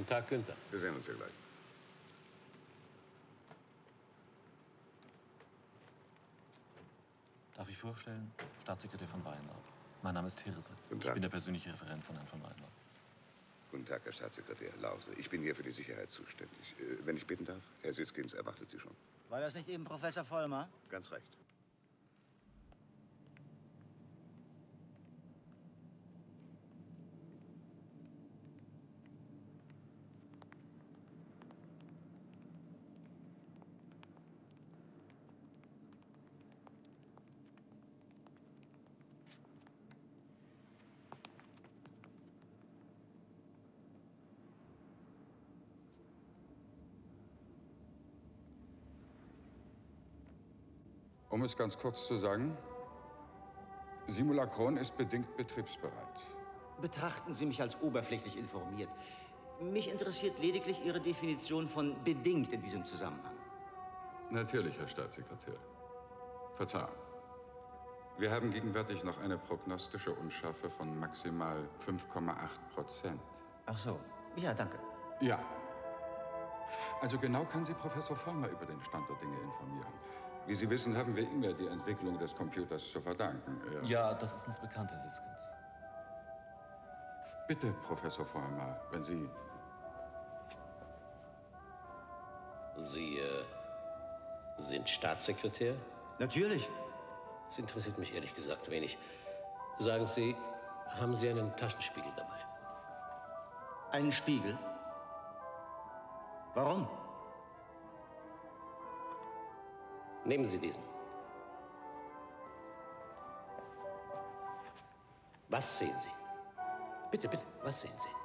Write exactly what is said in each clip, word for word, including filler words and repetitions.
Guten Tag, Günther. Wir sehen uns hier gleich. Darf ich vorstellen? Staatssekretär von Weinlaub. Mein Name ist Hirse. Guten Tag. Ich bin der persönliche Referent von Herrn von Weinlaub. Guten Tag, Herr Staatssekretär Lause. Ich bin hier für die Sicherheit zuständig. Äh, wenn ich bitten darf, Herr Siskins erwartet Sie schon. War das nicht eben Professor Vollmer? Ganz recht. Um es ganz kurz zu sagen, Simulacron ist bedingt betriebsbereit. Betrachten Sie mich als oberflächlich informiert. Mich interessiert lediglich Ihre Definition von bedingt in diesem Zusammenhang. Natürlich, Herr Staatssekretär. Verzeihung. Wir haben gegenwärtig noch eine prognostische Unschärfe von maximal fünf Komma acht Prozent. Ach so. Ja, danke. Ja. Also genau kann Sie Professor Vollmer über den Stand der Dinge informieren. Wie Sie wissen, haben wir ihm ja die Entwicklung des Computers zu verdanken. Er Ja, das ist uns bekannt, Herr Siskins. Bitte, Professor Vollmer, wenn Sie... Sie äh, sind Staatssekretär? Natürlich. Das interessiert mich ehrlich gesagt wenig. Sagen Sie, haben Sie einen Taschenspiegel dabei? Einen Spiegel? Warum? Nehmen Sie diesen. Was sehen Sie? Bitte, bitte, was sehen Sie?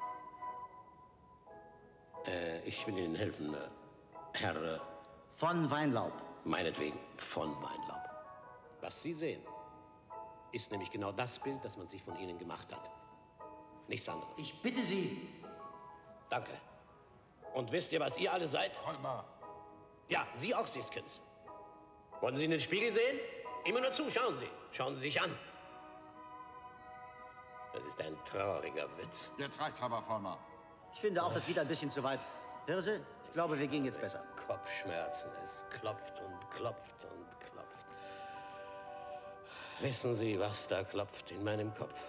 Äh, ich will Ihnen helfen, äh, Herr... Äh, von Weinlaub. Meinetwegen, von Weinlaub. Was Sie sehen, ist nämlich genau das Bild, das man sich von Ihnen gemacht hat. Nichts anderes. Ich bitte Sie. Danke. Und wisst ihr, was ihr alle seid? Vollmer! Ja, Sie auch, Siskins. Wollen Sie in den Spiegel sehen? Immer nur zu, schauen Sie. Schauen Sie sich an. Das ist ein trauriger Witz. Jetzt reicht's aber, Vollmer. Ich finde auch, das geht ein bisschen zu weit. Hirse, ich glaube, wir gehen jetzt besser. Kopfschmerzen. Es klopft und klopft und klopft. Wissen Sie, was da klopft in meinem Kopf?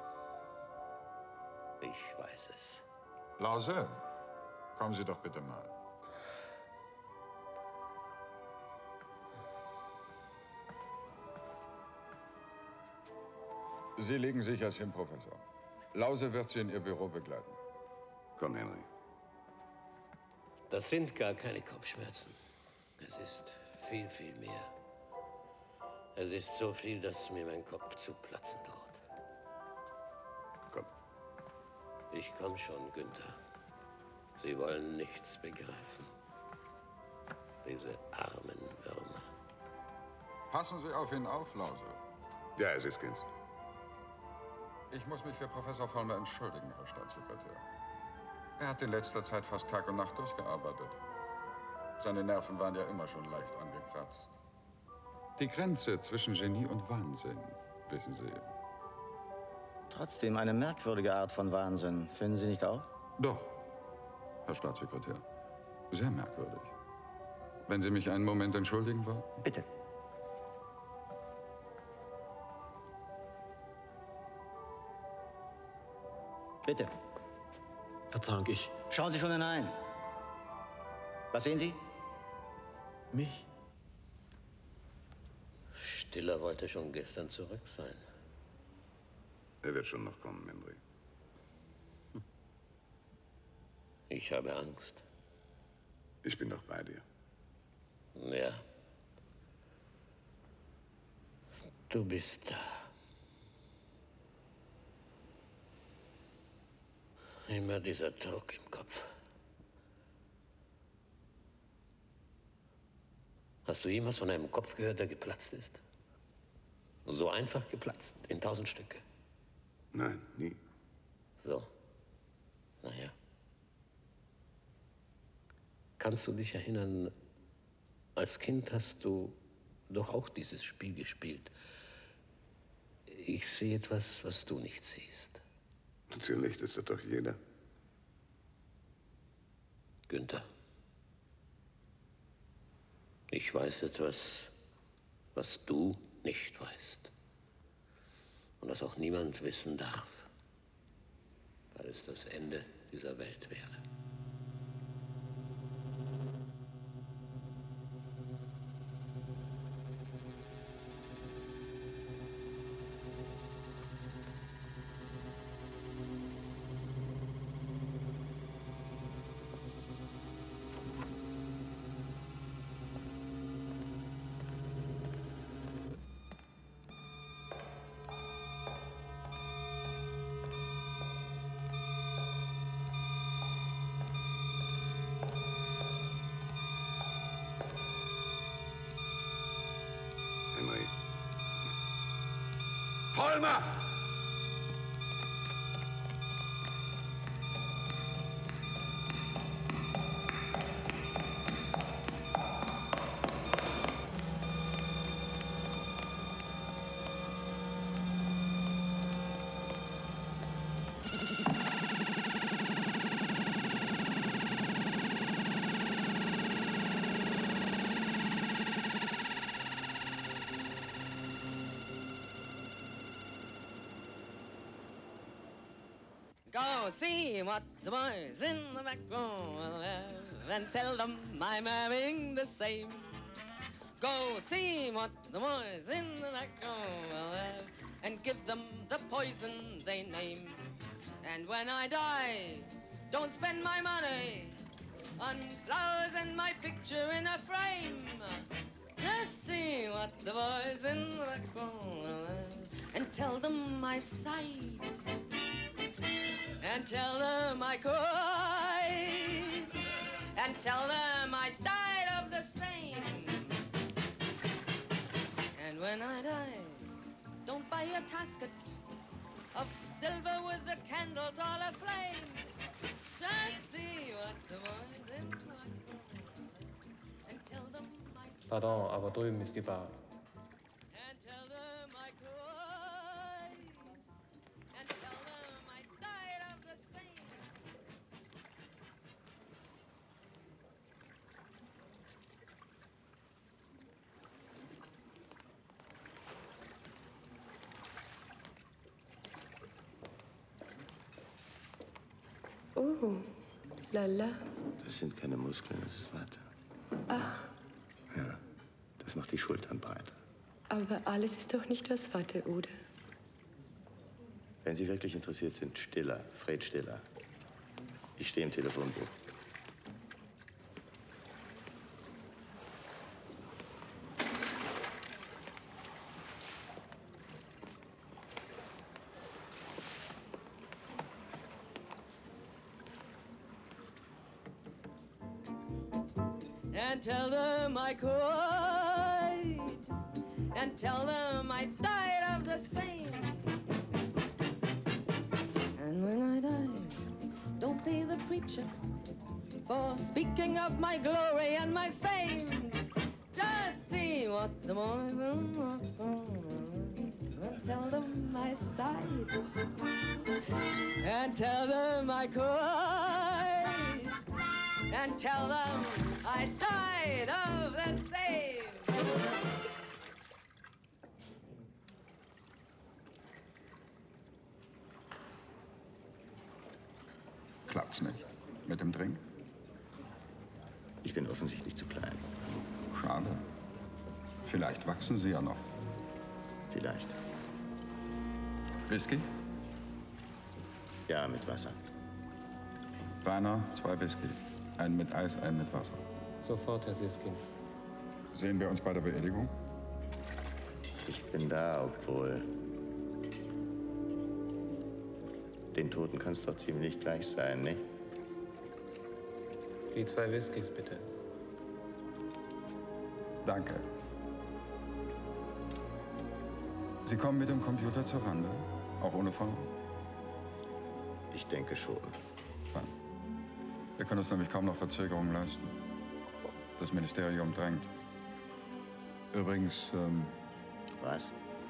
Ich weiß es. Lause, kommen Sie doch bitte mal. Sie legen sich als hin, Professor. Lause wird Sie in Ihr Büro begleiten. Komm, Henry. Das sind gar keine Kopfschmerzen. Es ist viel, viel mehr. Es ist so viel, dass mir mein Kopf zu platzen droht. Komm. Ich komm schon, Günther. Sie wollen nichts begreifen. Diese armen Würmer. Passen Sie auf ihn auf, Lause. Ja, Herr Siskins. Ich muss mich für Professor Vollmer entschuldigen, Herr Staatssekretär. Er hat in letzter Zeit fast Tag und Nacht durchgearbeitet. Seine Nerven waren ja immer schon leicht angekratzt. Die Grenze zwischen Genie und Wahnsinn, wissen Sie. Trotzdem eine merkwürdige Art von Wahnsinn. Finden Sie nicht auch? Doch, Herr Staatssekretär. Sehr merkwürdig. Wenn Sie mich einen Moment entschuldigen wollen? Bitte. Bitte. Verzeihung, ich... Schauen Sie schon hinein. Was sehen Sie? Mich? Stiller wollte schon gestern zurück sein. Er wird schon noch kommen, Henry. Ich habe Angst. Ich bin doch bei dir. Ja. Du bist da. Immer dieser Druck im Kopf. Hast du jemals von einem Kopf gehört, der geplatzt ist? So einfach geplatzt, in tausend Stücke? Nein, nie. So. Naja. Kannst du dich erinnern, als Kind hast du doch auch dieses Spiel gespielt. Ich sehe etwas, was du nicht siehst. Natürlich, das ist doch jeder. Günther, ich weiß etwas, was du nicht weißt. Und was auch niemand wissen darf, weil es das Ende dieser Welt wäre. Vollmer! Go see what the boys in the back room will have and tell them I'm having the same. Go see what the boys in the back room will have and give them the poison they name. And when I die, don't spend my money on flowers and my picture in a frame. Just see what the boys in the back room will have and tell them I sighed. And tell them I cried, and tell them I died of the same. And when I die, don't buy a casket of silver with the candles all aflame. Just see what the boys in the back and tell them I Pardon, aber drüben ist die Bar. and tell them I cried, and tell them I died of the same. Oh, lala. Das sind keine Muskeln, das ist Watte. Ach, Ja, das macht die Schultern breiter. aber alles ist doch nicht aus Watte, oder? Wenn Sie wirklich interessiert sind, Stiller, Fred Stiller. Ich stehe im Telefonbuch. And tell them I cried, and tell them I died of the same. And when I die, don't pay the preacher for speaking of my glory and my fame. Just see what the boys in and tell them I sighed, and tell them I cried, and tell them I died of the same. Klappt's nicht mit dem Drink? Ich bin offensichtlich zu klein. Schade. Vielleicht wachsen Sie ja noch. Vielleicht. Whisky? Ja, mit Wasser. Rainer, zwei Whisky. Einen mit Eis, einen mit Wasser. Sofort, Herr Siskins. Sehen wir uns bei der Beerdigung? Ich bin da, obwohl. Den Toten kann es doch ziemlich gleich sein, nicht? Die zwei Whiskys, bitte. Danke. Sie kommen mit dem Computer zur Rande? Auch ohne Fahrer? Ich denke schon. Fein. Wir können uns nämlich kaum noch Verzögerungen leisten. Das Ministerium drängt. Übrigens, ähm... Was?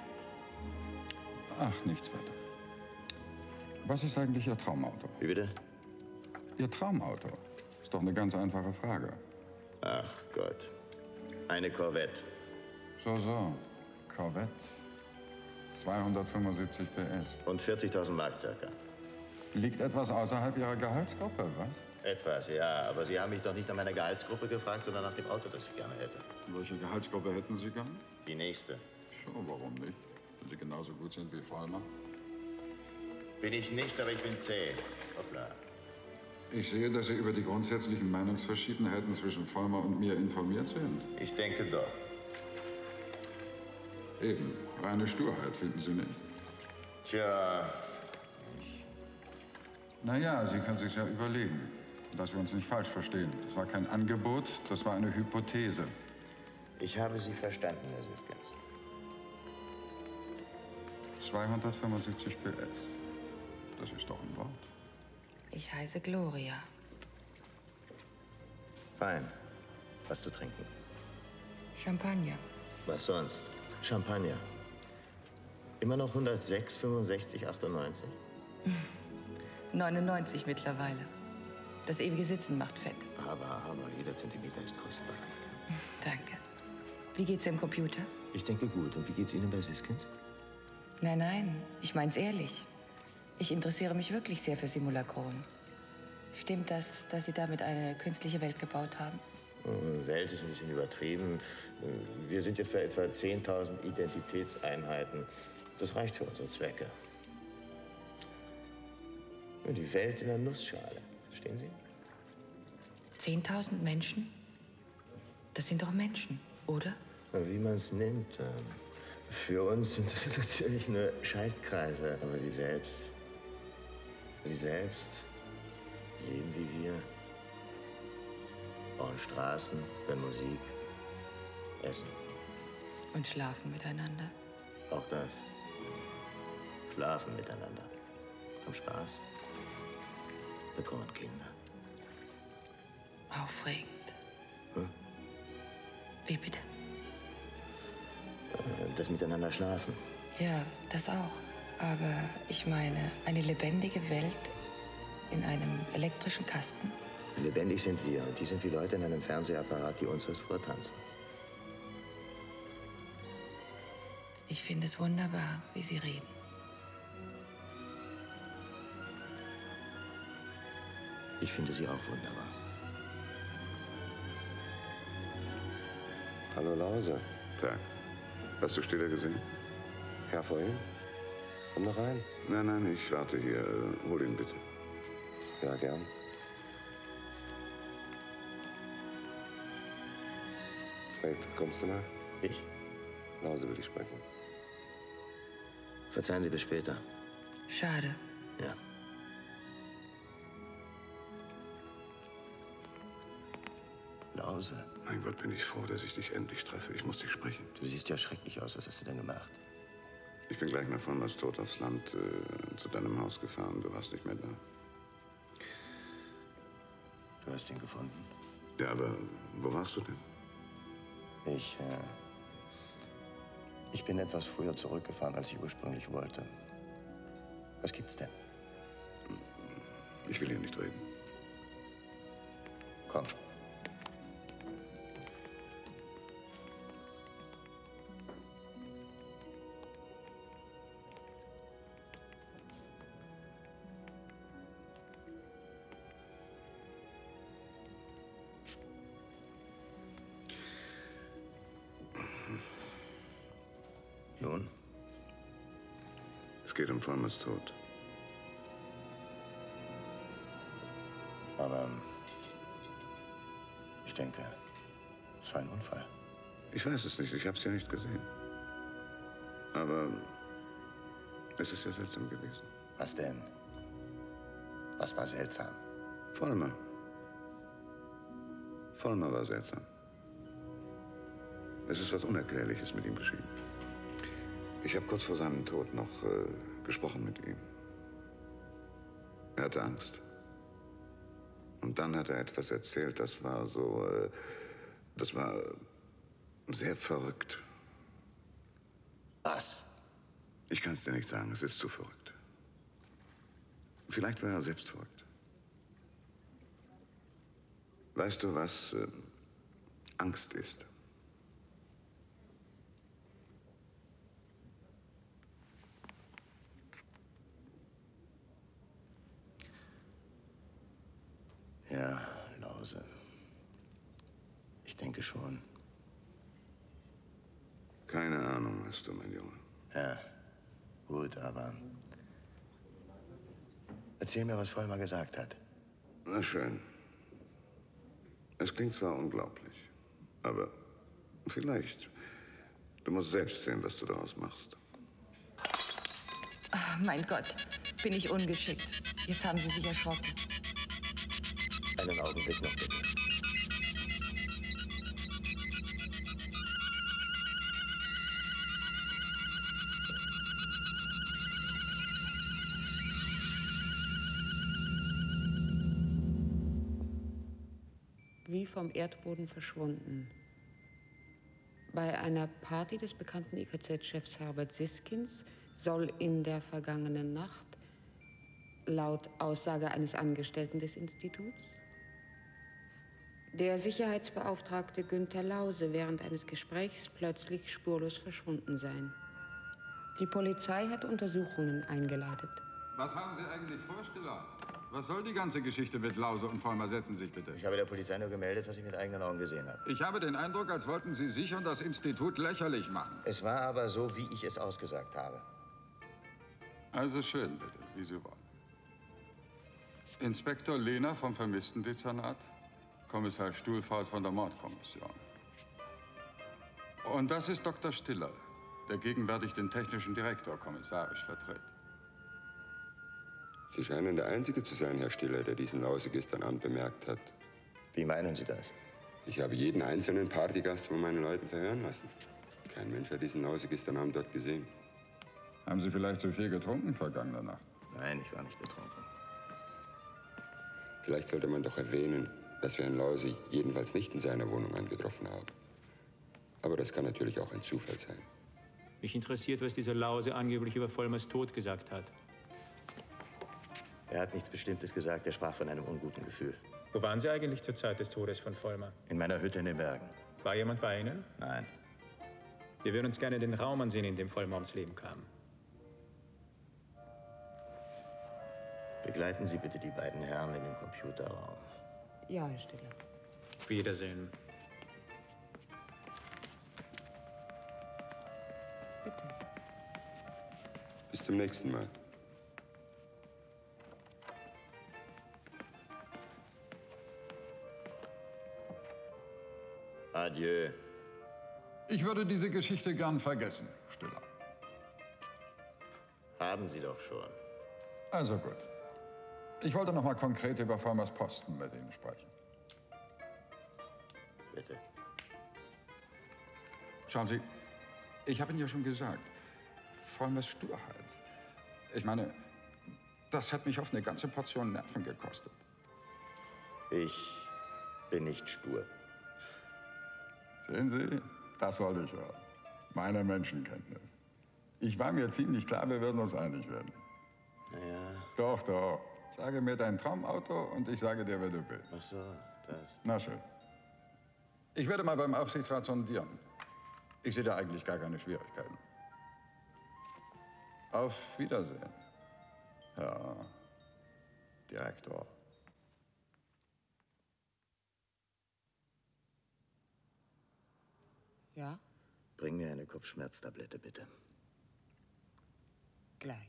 Ach, nichts weiter. Was ist eigentlich Ihr Traumauto? Wie bitte? Ihr Traumauto. Ist Doch eine ganz einfache Frage. Ach Gott. Eine Corvette. So, so. Corvette. zweihundertfünfundsiebzig P S. Und vierzigtausend Mark circa. Liegt etwas außerhalb Ihrer Gehaltsgruppe, was? Etwas, ja. Aber Sie haben mich doch nicht nach meiner Gehaltsgruppe gefragt, sondern nach dem Auto, das ich gerne hätte. Welche Gehaltsgruppe hätten Sie gern? Die nächste. Schon, warum nicht? Wenn Sie genauso gut sind wie Vollmer. Bin ich nicht, aber ich bin zäh. Hoppla. Ich sehe, dass Sie über die grundsätzlichen Meinungsverschiedenheiten zwischen Vollmer und mir informiert sind. Ich denke doch. Eben. Reine Sturheit, finden Sie nicht? Tja. Naja, Sie können sich ja überlegen. Dass wir uns nicht falsch verstehen. Das war kein Angebot, das war eine Hypothese. Ich habe Sie verstanden, Herr Siskens. zweihundertfünfundsiebzig P S. Das ist doch ein Wort. Ich heiße Gloria. Fein. Was zu trinken? Champagner. Was sonst? Champagner. Immer noch hundertsechs, fünfundsechzig, achtundneunzig? neunundneunzig mittlerweile. Das ewige Sitzen macht fett. Aber, aber, jeder Zentimeter ist kostbar. Danke. Wie geht's im Computer? Ich denke gut. Und wie geht's Ihnen bei Siskens? Nein, nein, ich mein's ehrlich. Ich interessiere mich wirklich sehr für Simulacron. Stimmt das, dass Sie damit eine künstliche Welt gebaut haben? Welt ist ein bisschen übertrieben. Wir sind jetzt bei etwa zehntausend Identitätseinheiten. Das reicht für unsere Zwecke. Die Welt in der Nussschale. Verstehen Sie? zehntausend Menschen? Das sind doch Menschen, oder? Wie man es nimmt. Für uns sind das natürlich nur Schaltkreise. Aber sie selbst, sie selbst leben wie wir. Bauen Straßen, hören Musik, essen. Und schlafen miteinander? Auch das. Schlafen miteinander. Haben Spaß. Bekommen Kinder. Aufregend. Hm? Wie bitte? Das Miteinander schlafen. Ja, das auch. Aber ich meine, eine lebendige Welt in einem elektrischen Kasten? Lebendig sind wir und die sind wie Leute in einem Fernsehapparat, die uns was vortanzen. Ich finde es wunderbar, wie Sie reden. Ich finde Sie auch wunderbar. Hallo Lause. Tag. Hast du Stiller gesehen? Ja, vorhin. Komm noch rein. Nein, nein, ich warte hier. Hol ihn bitte. Ja, gern. Fred, kommst du mal? Ich? Lause will ich sprechen. Verzeihen Sie bis später. Schade. Ja. Lause. Mein Gott, bin ich froh, dass ich dich endlich treffe. Ich muss dich sprechen. Du siehst ja schrecklich aus. Was hast du denn gemacht? Ich bin gleich nach Vollmers Tod aufs Land äh, zu deinem Haus gefahren. Du warst nicht mehr da. Du hast ihn gefunden. Ja, aber wo warst du denn? Ich, äh, ich bin etwas früher zurückgefahren, als ich ursprünglich wollte. Was gibt's denn? Ich will hier nicht reden. Komm. Nun? Es geht um Vollmers Tod. Aber ich denke, es war ein Unfall. Ich weiß es nicht, ich habe es ja nicht gesehen. Aber es ist ja seltsam gewesen. Was denn? Was war seltsam? Vollmer. Vollmer war seltsam. Es ist was Unerklärliches mit ihm geschehen. Ich habe kurz vor seinem Tod noch äh, gesprochen mit ihm. Er hatte Angst. Und dann hat er etwas erzählt, das war so, äh, das war sehr verrückt. Was? Ich kann es dir nicht sagen, es ist zu verrückt. Vielleicht war er selbst verrückt. Weißt du, was äh, Angst ist? Ja, Lause. Ich denke schon. Keine Ahnung hast du, mein Junge. Ja, gut, aber... Erzähl mir, was Vollmer gesagt hat. Na schön. Es klingt zwar unglaublich, aber vielleicht. Du musst selbst sehen, was du daraus machst. Ach, mein Gott, bin ich ungeschickt. Jetzt haben Sie sich erschrocken. Einen Augenblick noch, bitte. Wie vom Erdboden verschwunden. Bei einer Party des bekannten I K Z-Chefs Herbert Siskins soll in der vergangenen Nacht, laut Aussage eines Angestellten des Instituts, der Sicherheitsbeauftragte Günther Lause während eines Gesprächs plötzlich spurlos verschwunden sein. Die Polizei hat Untersuchungen eingeleitet. Was haben Sie eigentlich vor, Stiller? Was soll die ganze Geschichte mit Lause und Vollmer? Setzen Sie sich bitte. Ich habe der Polizei nur gemeldet, was ich mit eigenen Augen gesehen habe. Ich habe den Eindruck, als wollten Sie sich und das Institut lächerlich machen. Es war aber so, wie ich es ausgesagt habe. Also schön, bitte, wie Sie wollen. Inspektor Lehner vom Vermisstendezernat, Kommissar Stuhlfaut von der Mordkommission. Und das ist Doktor Stiller, der gegenwärtig den technischen Direktor kommissarisch vertritt. Sie scheinen der Einzige zu sein, Herr Stiller, der diesen Lause gestern Abend bemerkt hat. Wie meinen Sie das? Ich habe jeden einzelnen Partygast von meinen Leuten verhören lassen. Kein Mensch hat diesen Lause gestern Abend dort gesehen. Haben Sie vielleicht zu viel getrunken vergangene Nacht? Nein, ich war nicht betrunken. Vielleicht sollte man doch erwähnen, dass wir Herrn Lause jedenfalls nicht in seiner Wohnung angetroffen haben. Aber das kann natürlich auch ein Zufall sein. Mich interessiert, was dieser Lause angeblich über Vollmers Tod gesagt hat. Er hat nichts Bestimmtes gesagt, er sprach von einem unguten Gefühl. Wo waren Sie eigentlich zur Zeit des Todes von Vollmer? In meiner Hütte in den Bergen. War jemand bei Ihnen? Nein. Wir würden uns gerne den Raum ansehen, in dem Vollmer ums Leben kam. Begleiten Sie bitte die beiden Herren in den Computerraum. Ja, Herr Stiller. Wiedersehen. Bitte. Bis zum nächsten Mal. Adieu. Ich würde diese Geschichte gern vergessen, Stiller. Haben Sie doch schon. Also gut. Ich wollte noch mal konkret über Vollmers Posten mit Ihnen sprechen. Bitte. Schauen Sie, ich habe Ihnen ja schon gesagt, Vollmers Sturheit. Ich meine, das hat mich oft eine ganze Portion Nerven gekostet. Ich bin nicht stur. Sehen Sie, das wollte ich hören. Meine Menschenkenntnis. Ich war mir ziemlich klar, wir würden uns einig werden. Naja. Doch, doch. Sage mir dein Traumauto und ich sage dir, wer du bist. Ach so, das. Na schön. Ich werde mal beim Aufsichtsrat sondieren. Ich sehe da eigentlich gar keine Schwierigkeiten. Auf Wiedersehen, Herr Direktor. Ja? Bring mir eine Kopfschmerztablette, bitte. Gleich.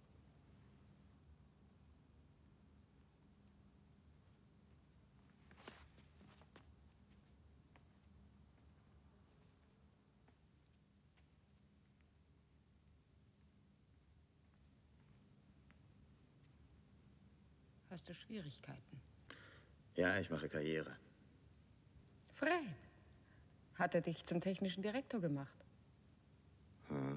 Hast du Schwierigkeiten? Ja, ich mache Karriere. Fred, hat er dich zum technischen Direktor gemacht? Hm.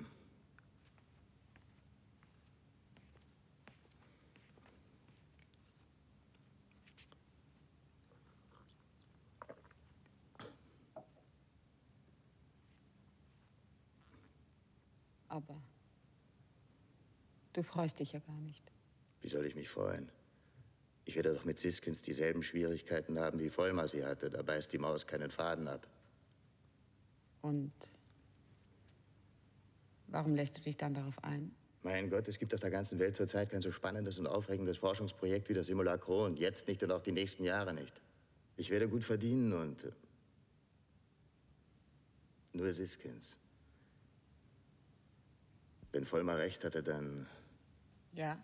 Aber du freust dich ja gar nicht. Wie soll ich mich freuen? Ich werde doch mit Siskins dieselben Schwierigkeiten haben, wie Vollmer sie hatte. Da beißt die Maus keinen Faden ab. Und warum lässt du dich dann darauf ein? Mein Gott, es gibt auf der ganzen Welt zurzeit kein so spannendes und aufregendes Forschungsprojekt wie das Simulacron. Jetzt nicht und auch die nächsten Jahre nicht. Ich werde gut verdienen und äh, nur Siskins. Wenn Vollmer recht hatte, dann... Ja?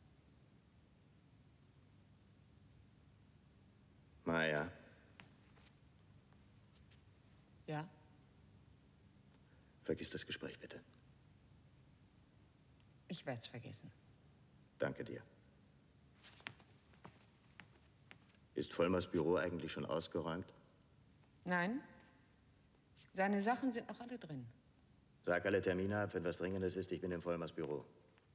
Maya, Ja? vergiss das Gespräch bitte. Ich werde es vergessen. Danke dir. Ist Vollmers Büro eigentlich schon ausgeräumt? Nein? Seine Sachen sind noch alle drin. Sag alle Termine ab, wenn was Dringendes ist. Ich bin in Vollmers Büro.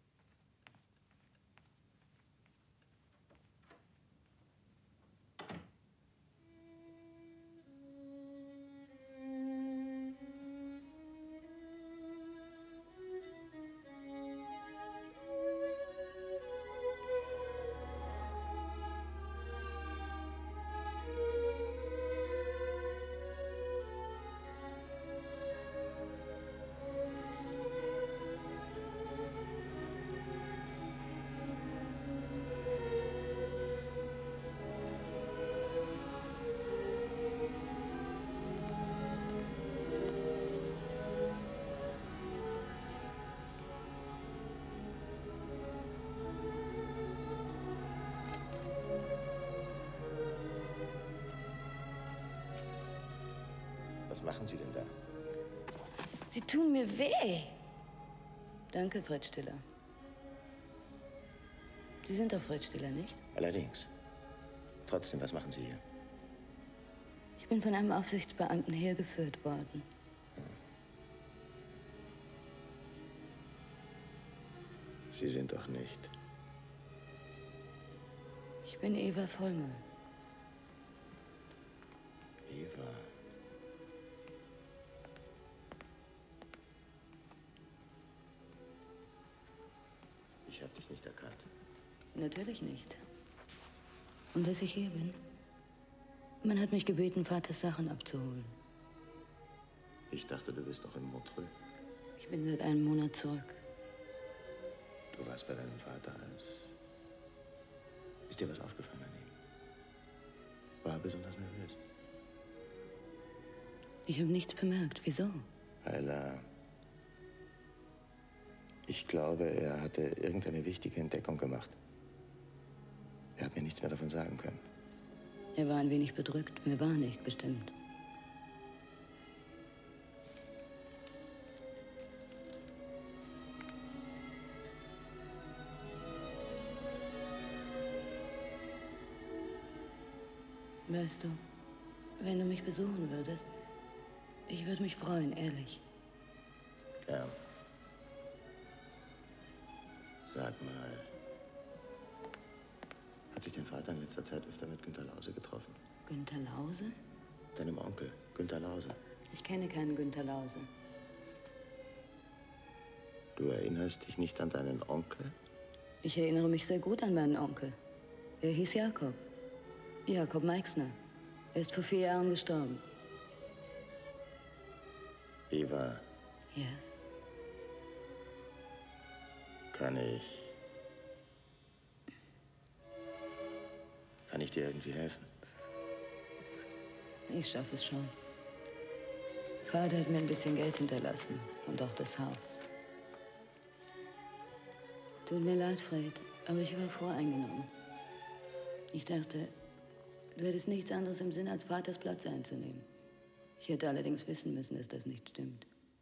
Was machen Sie denn da? Sie tun mir weh. Danke, Fred Stiller. Sie sind doch Fred Stiller, nicht? Allerdings. Trotzdem, was machen Sie hier? Ich bin von einem Aufsichtsbeamten hergeführt worden. Sie sind doch nicht. Ich bin Eva Vollmer. Eva. Ich habe dich nicht erkannt. Natürlich nicht. Und dass ich hier bin? Man hat mich gebeten, Vaters Sachen abzuholen. Ich dachte, du bist noch in Montreux. Ich bin seit einem Monat zurück. Du warst bei deinem Vater als... Ist dir was aufgefallen an ihm? War er besonders nervös? Ich habe nichts bemerkt. Wieso? Weil er... Ich glaube, er hatte irgendeine wichtige Entdeckung gemacht. Er hat mir nichts mehr davon sagen können. Er war ein wenig bedrückt. Mir war nicht bestimmt. Weißt du, wenn du mich besuchen würdest, ich würde mich freuen, ehrlich. Ja. Sag mal, hat sich dein Vater in letzter Zeit öfter mit Günter Lause getroffen? Günter Lause? Deinem Onkel, Günter Lause. Ich kenne keinen Günter Lause. Du erinnerst dich nicht an deinen Onkel? Ich erinnere mich sehr gut an meinen Onkel. Er hieß Jakob. Jakob Meixner. Er ist vor vier Jahren gestorben. Eva, Ja. kann ich... Kann ich dir irgendwie helfen? Ich schaffe es schon. Vater hat mir ein bisschen Geld hinterlassen und auch das Haus. Tut mir leid, Fred, aber ich war voreingenommen. Ich dachte, du hättest nichts anderes im Sinn, als Vaters Platz einzunehmen. Ich hätte allerdings wissen müssen, dass das nicht stimmt.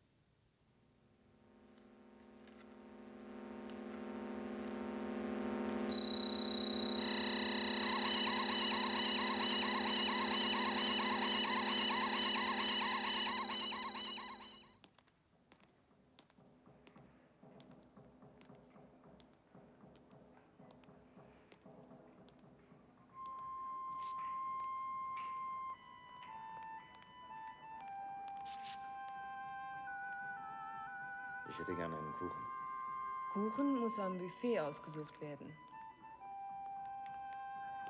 Ich hätte gerne einen Kuchen. Kuchen muss am Buffet ausgesucht werden.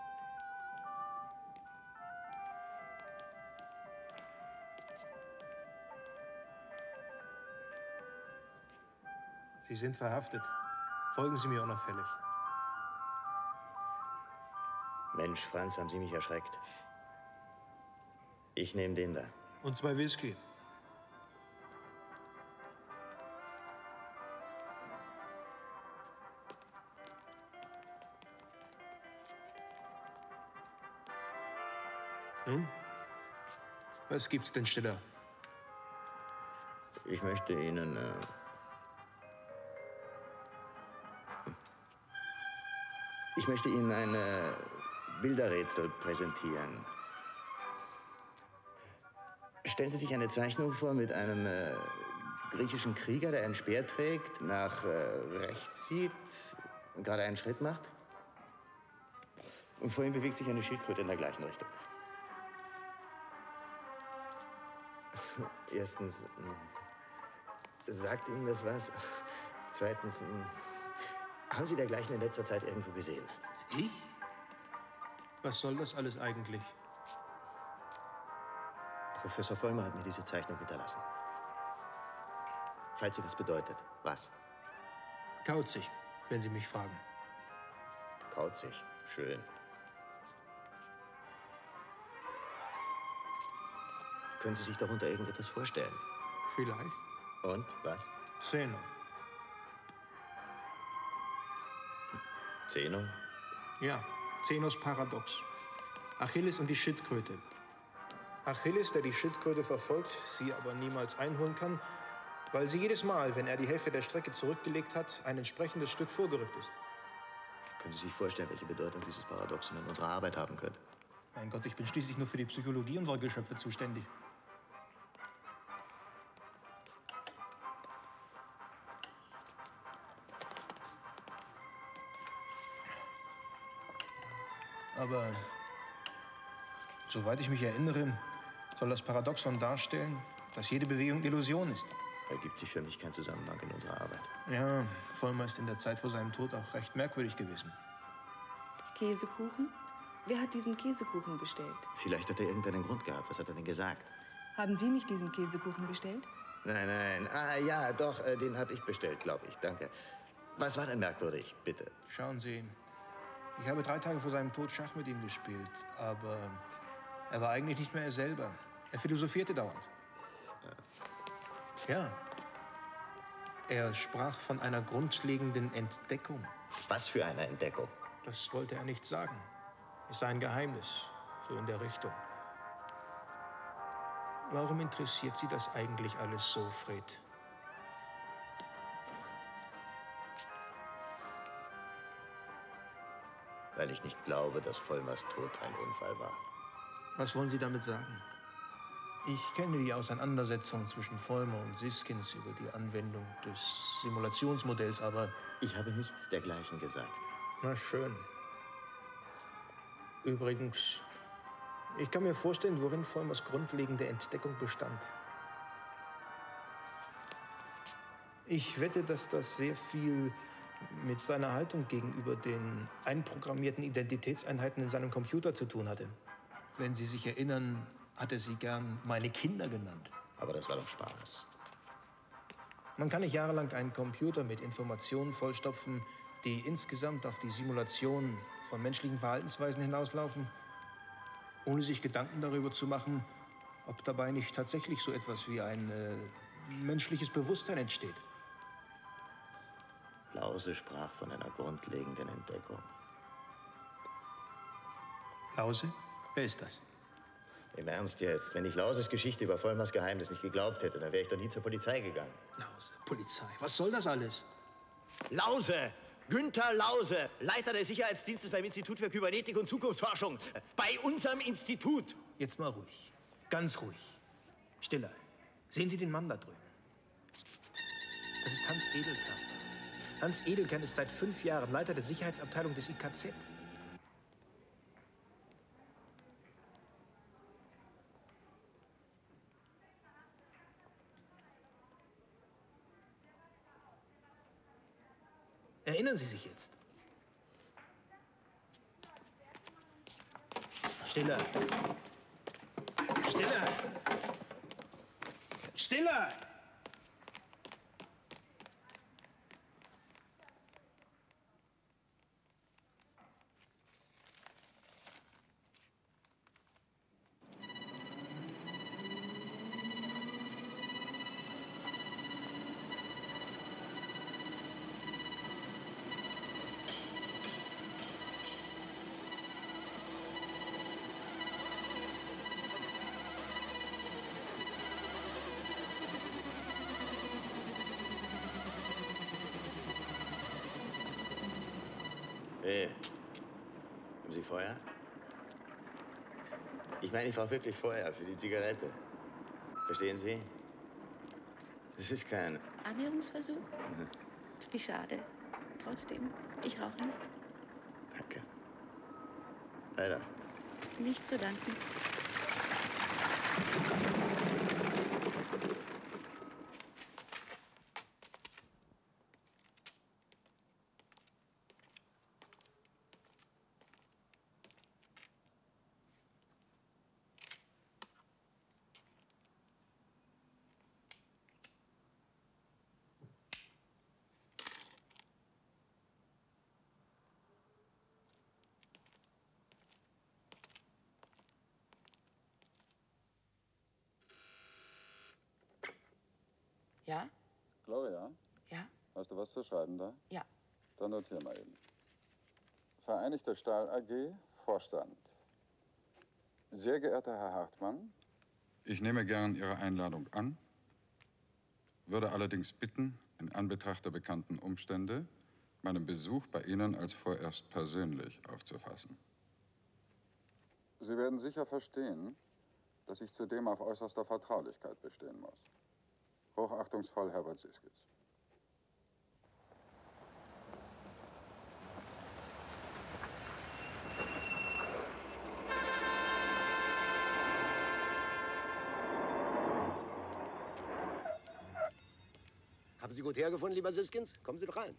Sie sind verhaftet. Folgen Sie mir unauffällig. Mensch, Franz, haben Sie mich erschreckt. Ich nehme den da. Und zwei Whisky. Nun, was gibt's denn, Stiller? Ich möchte Ihnen... Äh ich möchte Ihnen ein äh, Bilderrätsel präsentieren. Stellen Sie sich eine Zeichnung vor mit einem äh, griechischen Krieger, der ein Speer trägt, nach äh, rechts sieht und gerade einen Schritt macht. Und vor ihm bewegt sich eine Schildkröte in der gleichen Richtung. Erstens, mh, sagt Ihnen das was? Zweitens, mh, haben Sie dergleichen in letzter Zeit irgendwo gesehen? Ich? Was soll das alles eigentlich? Professor Vollmer hat mir diese Zeichnung hinterlassen. Falls sie was bedeutet. Was? Kauzig, wenn Sie mich fragen. Kauzig. Schön. Können Sie sich darunter irgendetwas vorstellen? Vielleicht. Und? Was? Zeno. Zeno? Ja, Zenos Paradox. Achilles und die Schildkröte. Achilles, der die Schildkröte verfolgt, sie aber niemals einholen kann, weil sie jedes Mal, wenn er die Hälfte der Strecke zurückgelegt hat, ein entsprechendes Stück vorgerückt ist. Können Sie sich vorstellen, welche Bedeutung dieses Paradoxon in unserer Arbeit haben könnte? Mein Gott, ich bin schließlich nur für die Psychologie unserer Geschöpfe zuständig. Aber soweit ich mich erinnere, soll das Paradoxon darstellen, dass jede Bewegung Illusion ist. Ergibt sich für mich kein Zusammenhang in unserer Arbeit. Ja, Vollmer ist in der Zeit vor seinem Tod auch recht merkwürdig gewesen. Käsekuchen? Wer hat diesen Käsekuchen bestellt? Vielleicht hat er irgendeinen Grund gehabt. Was hat er denn gesagt? Haben Sie nicht diesen Käsekuchen bestellt? Nein, nein. Ah, ja, doch, äh, den habe ich bestellt, glaube ich. Danke. Was war denn merkwürdig, bitte? Schauen Sie, ich habe drei Tage vor seinem Tod Schach mit ihm gespielt, aber er war eigentlich nicht mehr er selber. Er philosophierte dauernd. Ja. Er sprach von einer grundlegenden Entdeckung. Was für eine Entdeckung? Das wollte er nicht sagen. Es sei ein Geheimnis, so in der Richtung. Warum interessiert Sie das eigentlich alles so, Fred? Weil ich nicht glaube, dass Vollmers Tod ein Unfall war. Was wollen Sie damit sagen? Ich kenne die Auseinandersetzung zwischen Vollmer und Siskins über die Anwendung des Simulationsmodells, aber... Ich habe nichts dergleichen gesagt. Na schön. Übrigens, ich kann mir vorstellen, worin Vollmers grundlegende Entdeckung bestand. Ich wette, dass das sehr viel mit seiner Haltung gegenüber den einprogrammierten Identitätseinheiten in seinem Computer zu tun hatte. Wenn Sie sich erinnern, hat er sie gern meine Kinder genannt. Aber das war doch Spaß. Man kann nicht jahrelang einen Computer mit Informationen vollstopfen, die insgesamt auf die Simulation von menschlichen Verhaltensweisen hinauslaufen, ohne sich Gedanken darüber zu machen, ob dabei nicht tatsächlich so etwas wie ein äh, menschliches Bewusstsein entsteht. Lause sprach von einer grundlegenden Entdeckung. Lause? Wer ist das? Im Ernst jetzt, wenn ich Lauses Geschichte über Vollmers Geheimnis nicht geglaubt hätte, dann wäre ich doch nie zur Polizei gegangen. Lause, Polizei, was soll das alles? Lause! Günther Lause, Leiter des Sicherheitsdienstes beim Institut für Kybernetik und Zukunftsforschung. Bei unserem Institut. Jetzt mal ruhig, ganz ruhig. Stiller. Sehen Sie den Mann da drüben? Das ist Hans Edelkern. Hans Edelkern ist seit fünf Jahren Leiter der Sicherheitsabteilung des I K Z. Erinnern Sie sich jetzt? Stiller! Stiller! Stiller! Feuer? Ich meine, ich brauche wirklich Feuer für die Zigarette. Verstehen Sie? Das ist kein... Annäherungsversuch? Mhm. Wie schade. Trotzdem, ich rauche nicht. Danke. Leider. Nichts zu danken. Ja? Gloria? Ja? Hast du was zu schreiben da? Ja. Dann notier mal eben. Vereinigte Stahl A G, Vorstand. Sehr geehrter Herr Hartmann, ich nehme gern Ihre Einladung an, würde allerdings bitten, in Anbetracht der bekannten Umstände, meinen Besuch bei Ihnen als vorerst persönlich aufzufassen. Sie werden sicher verstehen, dass ich zudem auf äußerster Vertraulichkeit bestehen muss. Hochachtungsvoll, Herbert Siskins. Haben Sie gut hergefunden, lieber Siskins? Kommen Sie doch rein.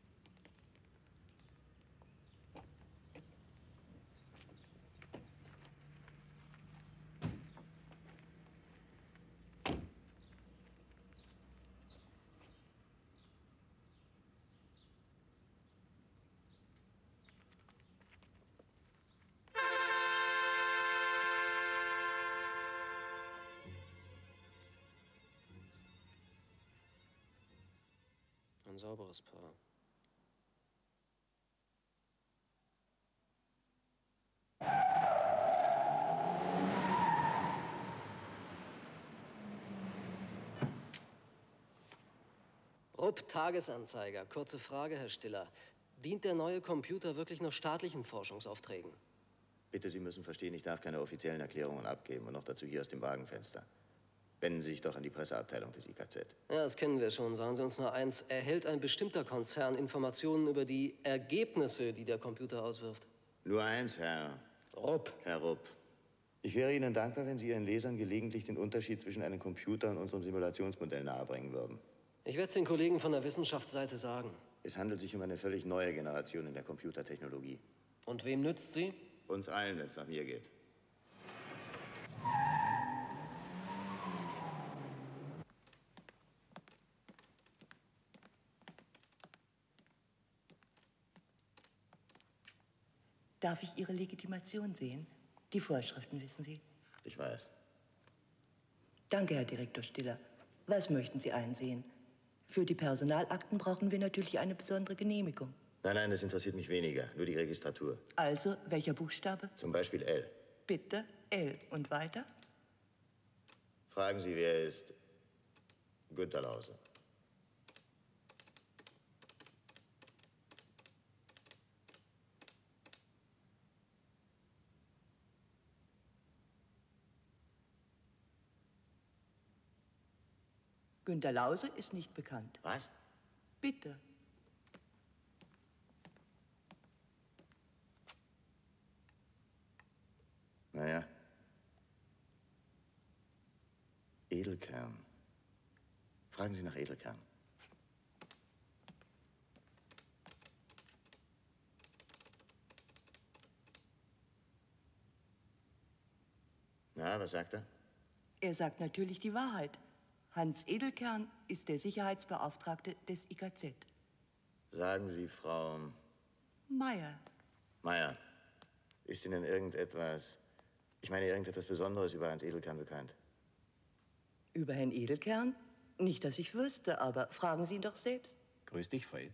Ein sauberes Paar. Rupp, Tagesanzeiger. Kurze Frage, Herr Stiller. Dient der neue Computer wirklich nur staatlichen Forschungsaufträgen? Bitte, Sie müssen verstehen, ich darf keine offiziellen Erklärungen abgeben und noch dazu hier aus dem Wagenfenster. Wenden Sie sich doch an die Presseabteilung des I K Z. Ja, das kennen wir schon. Sagen Sie uns nur eins. Erhält ein bestimmter Konzern Informationen über die Ergebnisse, die der Computer auswirft? Nur eins, Herr... Rupp. Herr Rupp. Ich wäre Ihnen dankbar, wenn Sie Ihren Lesern gelegentlich den Unterschied zwischen einem Computer und unserem Simulationsmodell nahebringen würden. Ich werde es den Kollegen von der Wissenschaftsseite sagen. Es handelt sich um eine völlig neue Generation in der Computertechnologie. Und wem nützt sie? Uns allen, wenn es nach mir geht. Darf ich Ihre Legitimation sehen? Die Vorschriften, wissen Sie. Ich weiß. Danke, Herr Direktor Stiller. Was möchten Sie einsehen? Für die Personalakten brauchen wir natürlich eine besondere Genehmigung. Nein, nein, das interessiert mich weniger. Nur die Registratur. Also, welcher Buchstabe? Zum Beispiel L. Bitte, L. Und weiter? Fragen Sie, wer ist Günter Lause? Günter Lause ist nicht bekannt. Was? Bitte. Naja. Edelkern. Fragen Sie nach Edelkern. Na, was sagt er? Er sagt natürlich die Wahrheit. Hans Edelkern ist der Sicherheitsbeauftragte des I K Z. Sagen Sie, Frau Meier. Meier, ist Ihnen irgendetwas, ich meine irgendetwas Besonderes über Hans Edelkern bekannt? Über Herrn Edelkern? Nicht, dass ich wüsste, aber fragen Sie ihn doch selbst. Grüß dich, Fred.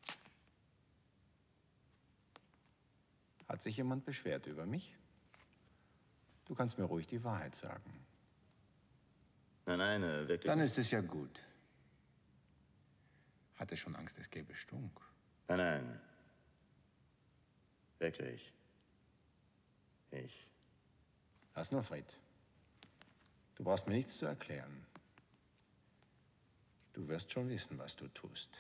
Hat sich jemand beschwert über mich? Du kannst mir ruhig die Wahrheit sagen. Nein, nein, äh, wirklich. Dann ist es ja gut. Hatte schon Angst, es gäbe Stunk. Nein, nein. Wirklich. Ich. Lass nur, Fred. Du brauchst mir nichts zu erklären. Du wirst schon wissen, was du tust.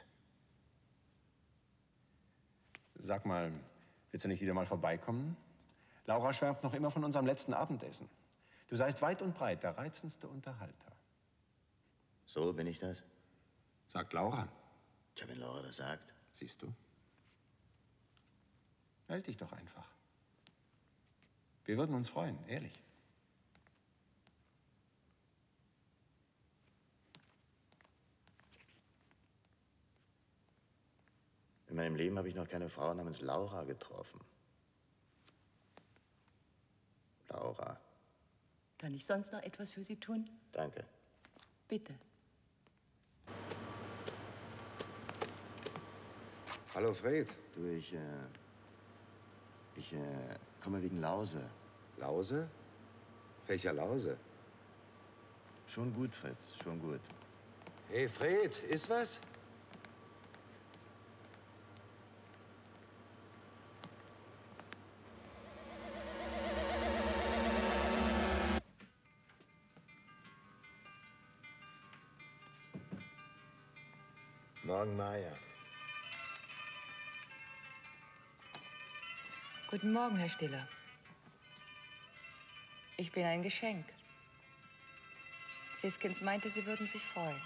Sag mal, willst du nicht wieder mal vorbeikommen? Laura schwärmt noch immer von unserem letzten Abendessen. Du seist weit und breit der reizendste Unterhalter. So bin ich das? Sagt Laura. Tja, wenn Laura das sagt. Siehst du? Meld dich doch einfach. Wir würden uns freuen, ehrlich. In meinem Leben habe ich noch keine Frau namens Laura getroffen. Laura. Kann ich sonst noch etwas für Sie tun? Danke. Bitte. Hallo, Fred. Du, ich, äh, ich, äh, komme wegen Lause. Lause? Welcher Lause? Schon gut, Fritz, schon gut. Hey, Fred, ist was? Morgen, Maya. Guten Morgen, Herr Stiller. Ich bin ein Geschenk. Siskins meinte, Sie würden sich freuen.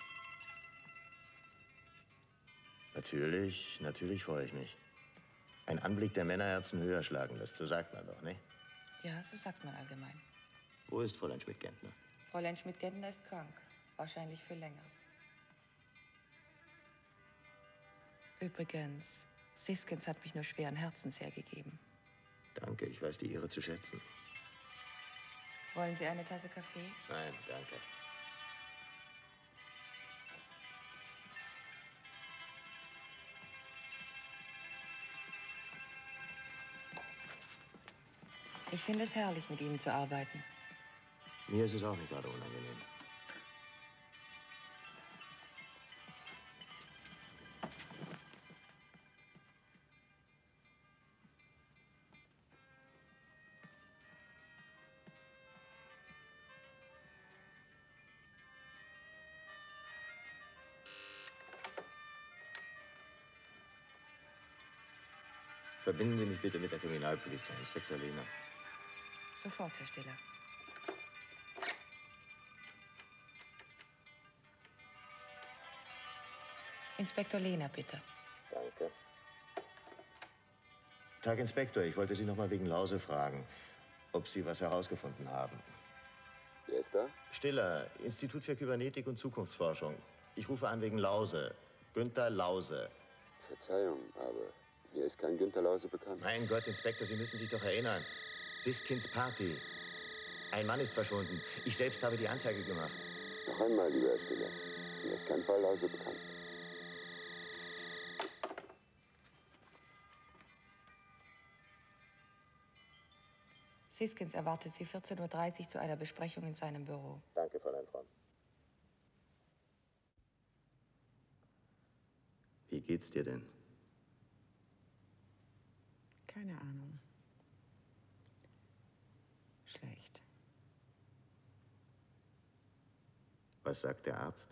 Natürlich, natürlich freue ich mich. Ein Anblick, der Männerherzen höher schlagen lässt, so sagt man doch, ne? Ja, so sagt man allgemein. Wo ist Fräulein Schmidt-Gentner? Fräulein Schmidt-Gentner ist krank. Wahrscheinlich für länger. Übrigens, Siskins hat mich nur schweren Herzens hergegeben. Danke, ich weiß die Ehre zu schätzen. Wollen Sie eine Tasse Kaffee? Nein, danke. Ich finde es herrlich, mit Ihnen zu arbeiten. Mir ist es auch nicht gerade unangenehm. Verbinden Sie mich bitte mit der Kriminalpolizei, Inspektor Lehner. Sofort, Herr Stiller. Inspektor Lehner, bitte. Danke. Tag, Inspektor. Ich wollte Sie noch mal wegen Lause fragen, ob Sie was herausgefunden haben. Wer ist da? Stiller, Institut für Kybernetik und Zukunftsforschung. Ich rufe an wegen Lause. Günther Lause. Verzeihung, aber mir ist kein Günther Lause bekannt. Mein Gott, Inspektor, Sie müssen sich doch erinnern. Siskins Party. Ein Mann ist verschwunden. Ich selbst habe die Anzeige gemacht. Noch einmal, lieber Herr Stiller. Mir ist kein Fall Lause bekannt. Siskins erwartet Sie vierzehn Uhr dreißig zu einer Besprechung in seinem Büro. Danke, Fräulein Fromm. Wie geht's dir denn? Keine Ahnung. Schlecht. Was sagt der Arzt?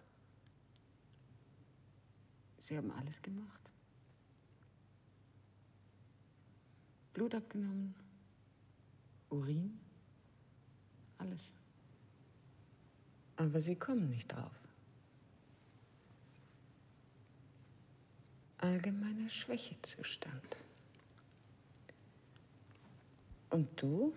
Sie haben alles gemacht. Blut abgenommen, Urin, alles. Aber Sie kommen nicht drauf. Allgemeiner Schwächezustand. Und du?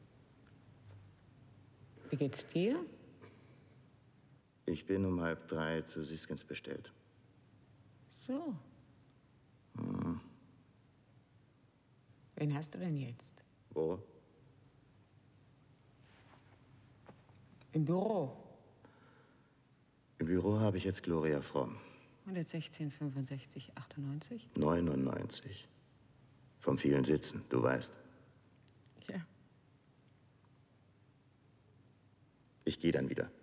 Wie geht's dir? Ich bin um halb drei zu Siskins bestellt. So. Hm. Wen hast du denn jetzt? Wo? Im Büro. Im Büro habe ich jetzt Gloria Fromm. hundertsechzehn, fünfundsechzig, achtundneunzig? neunundneunzig. Vom vielen Sitzen, du weißt. Ja. Ich gehe dann wieder.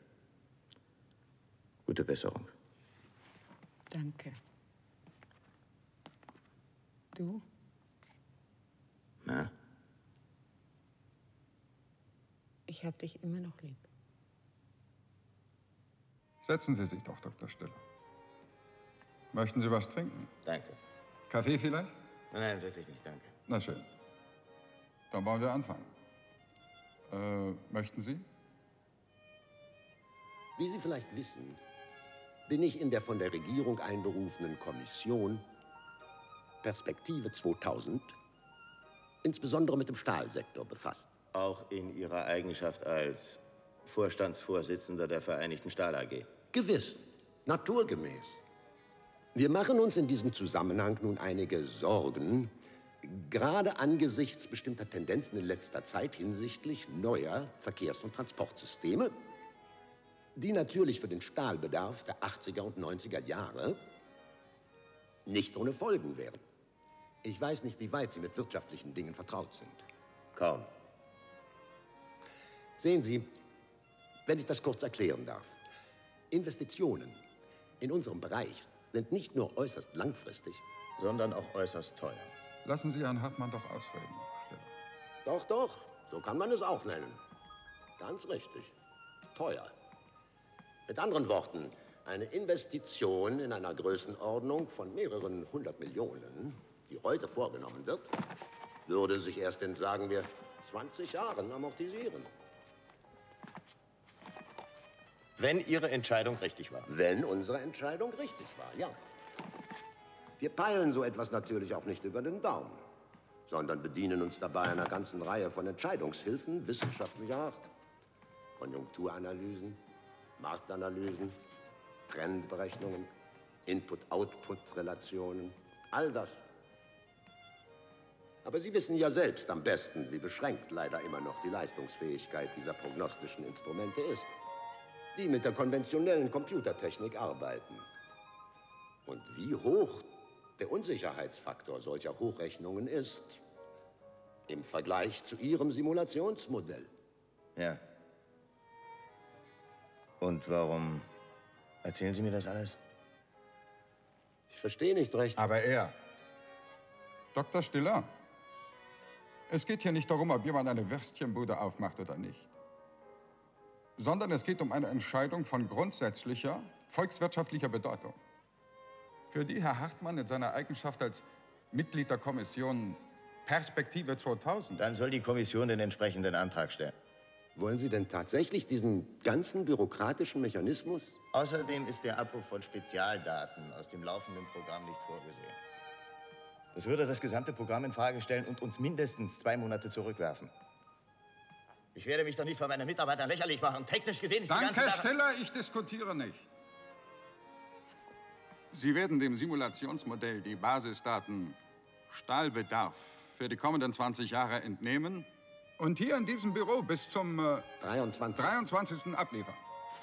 Gute Besserung. Danke. Du? Na? Ich habe dich immer noch lieb. Setzen Sie sich doch, Doktor Stiller. Möchten Sie was trinken? Danke. Kaffee vielleicht? Nein, nein, wirklich nicht, danke. Na schön. Dann wollen wir anfangen. Äh, möchten Sie? Wie Sie vielleicht wissen, bin ich in der von der Regierung einberufenen Kommission Perspektive zweitausend insbesondere mit dem Stahlsektor befasst. Auch in Ihrer Eigenschaft als Vorstandsvorsitzender der Vereinigten Stahl A G? Gewiss, naturgemäß. Wir machen uns in diesem Zusammenhang nun einige Sorgen, gerade angesichts bestimmter Tendenzen in letzter Zeit hinsichtlich neuer Verkehrs- und Transportsysteme, die natürlich für den Stahlbedarf der achtziger und neunziger Jahre nicht ohne Folgen wären. Ich weiß nicht, wie weit Sie mit wirtschaftlichen Dingen vertraut sind. Kaum. Sehen Sie, wenn ich das kurz erklären darf. Investitionen in unserem Bereich sind nicht nur äußerst langfristig, sondern auch äußerst teuer. Lassen Sie Herrn Hartmann doch ausreden, Stiller. Doch, doch, so kann man es auch nennen. Ganz richtig. Teuer. Mit anderen Worten, eine Investition in einer Größenordnung von mehreren hundert Millionen, die heute vorgenommen wird, würde sich erst in, sagen wir, zwanzig Jahren amortisieren. Wenn Ihre Entscheidung richtig war. Wenn unsere Entscheidung richtig war, ja. Wir peilen so etwas natürlich auch nicht über den Daumen, sondern bedienen uns dabei einer ganzen Reihe von Entscheidungshilfen wissenschaftlicher Art. Konjunkturanalysen, Marktanalysen, Trendberechnungen, Input-Output-Relationen, all das. Aber Sie wissen ja selbst am besten, wie beschränkt leider immer noch die Leistungsfähigkeit dieser prognostischen Instrumente ist, die mit der konventionellen Computertechnik arbeiten. Und wie hoch der Unsicherheitsfaktor solcher Hochrechnungen ist im Vergleich zu Ihrem Simulationsmodell. Ja. Und warum erzählen Sie mir das alles? Ich verstehe nicht recht. Aber er. Doktor Stiller, es geht hier nicht darum, ob jemand eine Würstchenbude aufmacht oder nicht, sondern es geht um eine Entscheidung von grundsätzlicher volkswirtschaftlicher Bedeutung, für die Herr Hartmann in seiner Eigenschaft als Mitglied der Kommission Perspektive zweitausend... Dann soll die Kommission den entsprechenden Antrag stellen. Wollen Sie denn tatsächlich diesen ganzen bürokratischen Mechanismus? Außerdem ist der Abruf von Spezialdaten aus dem laufenden Programm nicht vorgesehen. Das würde das gesamte Programm in Frage stellen und uns mindestens zwei Monate zurückwerfen. Ich werde mich doch nicht von meinen Mitarbeitern lächerlich machen. Technisch gesehen ist die ganze Danke, Sache... Stiller, ich diskutiere nicht. Sie werden dem Simulationsmodell die Basisdaten Stahlbedarf für die kommenden zwanzig Jahre entnehmen und hier in diesem Büro bis zum äh, dreiundzwanzigsten abliefern.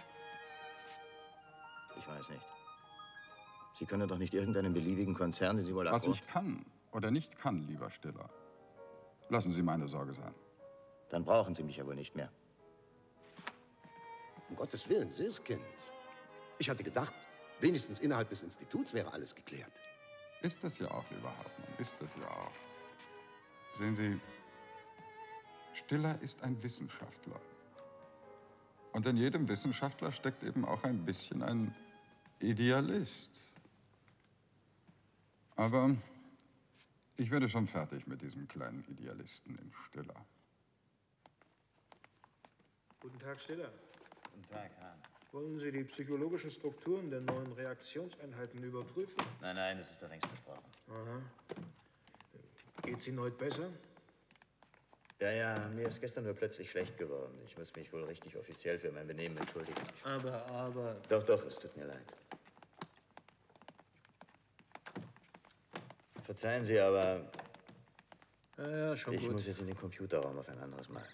Ich weiß nicht. Sie können doch nicht irgendeinen beliebigen Konzern den Simulator... Was ich kann oder nicht kann, lieber Stiller, lassen Sie meine Sorge sein. Dann brauchen Sie mich ja wohl nicht mehr. Um Gottes Willen, Siskind. Ich hatte gedacht, wenigstens innerhalb des Instituts wäre alles geklärt. Ist das ja auch, lieber Hartmann, ist das ja auch. Sehen Sie, Stiller ist ein Wissenschaftler. Und in jedem Wissenschaftler steckt eben auch ein bisschen ein Idealist. Aber ich werde schon fertig mit diesem kleinen Idealisten in Stiller. Guten Tag, Stiller. Guten Tag, Hahn. Wollen Sie die psychologischen Strukturen der neuen Reaktionseinheiten überprüfen? Nein, nein, das ist doch längst besprochen. Aha. Geht's Ihnen heute besser? Ja, ja, mir ist gestern nur plötzlich schlecht geworden. Ich muss mich wohl richtig offiziell für mein Benehmen entschuldigen. Aber, aber... Doch, doch, es tut mir leid. Verzeihen Sie, aber... Ja, ja, schon ich gut. muss jetzt in den Computerraum auf ein anderes Mal.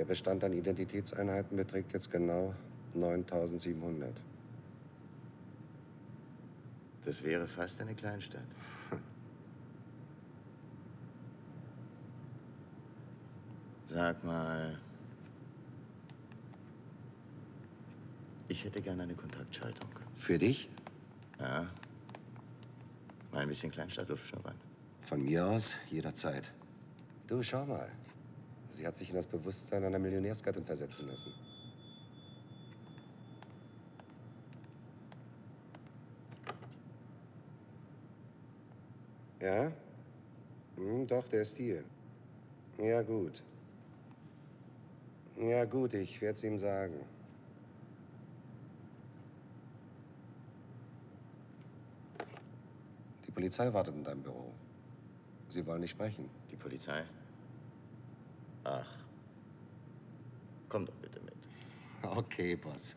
Der Bestand an Identitätseinheiten beträgt jetzt genau neuntausendsiebenhundert. Das wäre fast eine Kleinstadt. Sag mal, ich hätte gerne eine Kontaktschaltung. Für dich? Ja. Mal ein bisschen Kleinstadtluft schnuppern. Von mir aus jederzeit. Du, schau mal. Sie hat sich in das Bewusstsein einer Millionärsgattin versetzen lassen. Ja? Hm, doch, der ist hier. Ja, gut. Ja, gut, ich werde es ihm sagen. Die Polizei wartet in deinem Büro. Sie wollen nicht sprechen. Die Polizei? Ach. Komm doch bitte mit. Okay, Boss.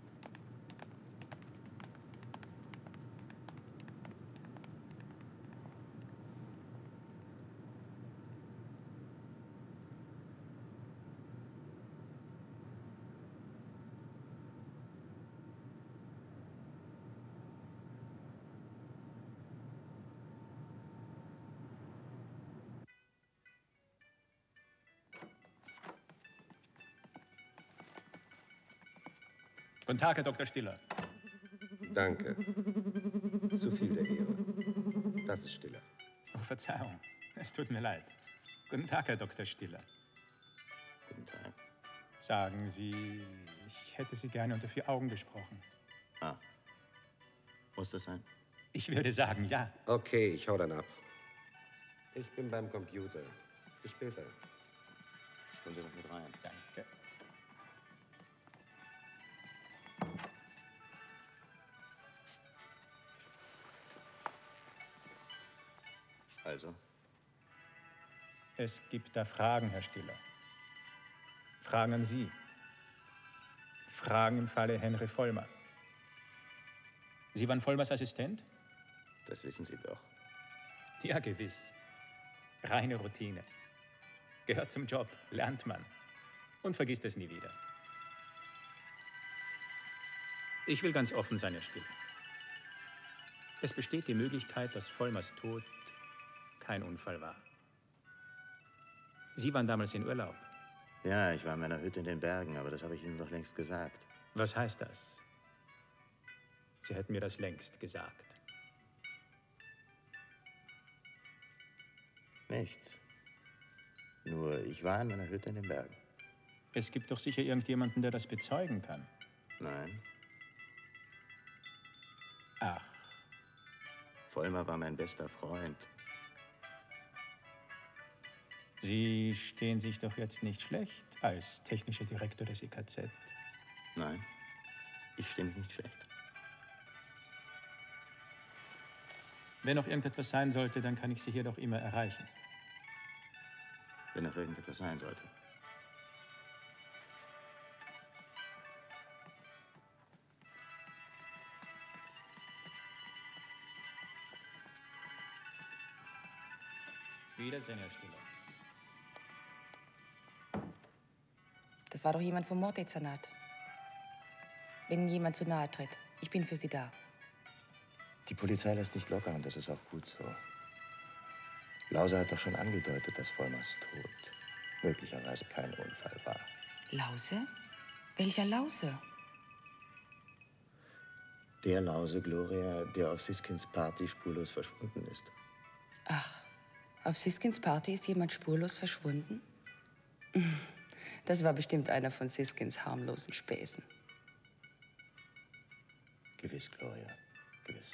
Guten Tag, Herr Doktor Stiller. Danke. Zu viel der Ehre. Das ist Stiller. Oh, Verzeihung. Es tut mir leid. Guten Tag, Herr Doktor Stiller. Guten Tag. Sagen Sie, ich hätte Sie gerne unter vier Augen gesprochen. Ah. Muss das sein? Ich würde sagen, ja. Okay, ich hau dann ab. Ich bin beim Computer. Bis später. Kommen Sie doch mit rein. Danke. Also? Es gibt da Fragen, Herr Stiller. Fragen an Sie. Fragen im Falle Henry Vollmer. Sie waren Vollmers Assistent? Das wissen Sie doch. Ja, gewiss. Reine Routine. Gehört zum Job, lernt man. Und vergisst es nie wieder. Ich will ganz offen sein, Herr Stiller. Es besteht die Möglichkeit, dass Vollmers Tod kein Unfall war. Sie waren damals in Urlaub. Ja, ich war in meiner Hütte in den Bergen, aber das habe ich Ihnen doch längst gesagt. Was heißt das? Sie hätten mir das längst gesagt. Nichts. Nur, ich war in meiner Hütte in den Bergen. Es gibt doch sicher irgendjemanden, der das bezeugen kann. Nein. Ach. Vollmer war mein bester Freund. Sie stehen sich doch jetzt nicht schlecht als technischer Direktor des E K Z. Nein, ich stehe mich nicht schlecht. Wenn noch irgendetwas sein sollte, dann kann ich Sie hier doch immer erreichen. Wenn noch irgendetwas sein sollte. Wiedersehen, Herr Stiller. Das war doch jemand vom Morddezernat. Wenn Ihnen jemand zu nahe tritt, ich bin für Sie da. Die Polizei lässt nicht locker und das ist auch gut so. Lause hat doch schon angedeutet, dass Vollmers Tod möglicherweise kein Unfall war. Lause? Welcher Lause? Der Lause, Gloria, der auf Siskins Party spurlos verschwunden ist. Ach, auf Siskins Party ist jemand spurlos verschwunden? Das war bestimmt einer von Siskins harmlosen Späßen. Gewiss, Gloria, gewiss.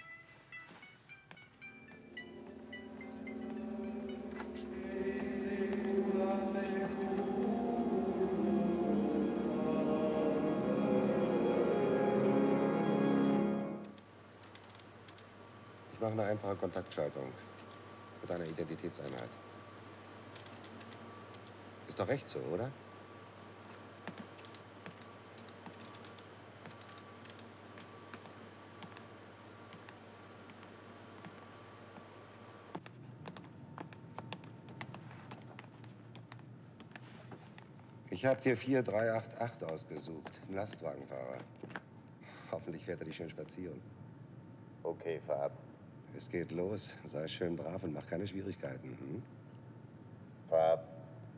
Ich mache eine einfache Kontaktschaltung mit einer Identitätseinheit. Ist doch recht so, oder? Ich habe dir vier drei acht acht ausgesucht, einen Lastwagenfahrer. Hoffentlich fährt er dich schön spazieren. Okay, fahr ab. Es geht los. Sei schön brav und mach keine Schwierigkeiten. Hm? Fahr ab.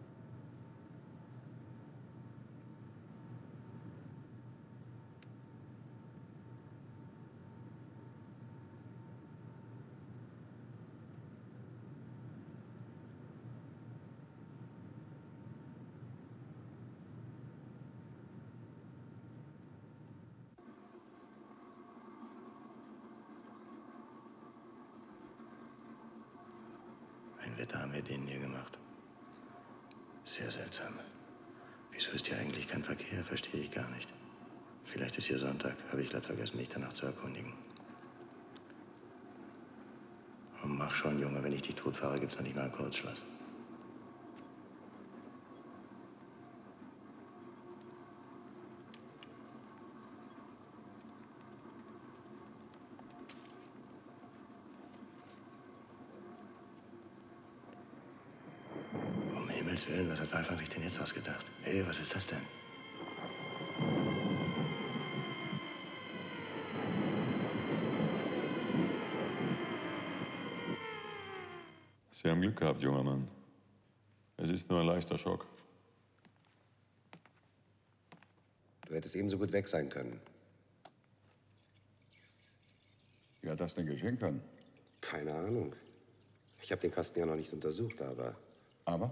Ein Wetter haben wir denen hier gemacht. Sehr seltsam. Wieso ist hier eigentlich kein Verkehr? Verstehe ich gar nicht. Vielleicht ist hier Sonntag. Habe ich glatt vergessen, mich danach zu erkundigen. Und mach schon, Junge. Wenn ich dich totfahre, gibt's noch nicht mal einen Kurzschluss. Willen, was hat Walfang sich denn jetzt ausgedacht? Hey, was ist das denn? Sie haben Glück gehabt, junger Mann. Es ist nur ein leichter Schock. Du hättest ebenso gut weg sein können. Wie hat das denn geschehen können? Keine Ahnung. Ich habe den Kasten ja noch nicht untersucht, aber... Aber?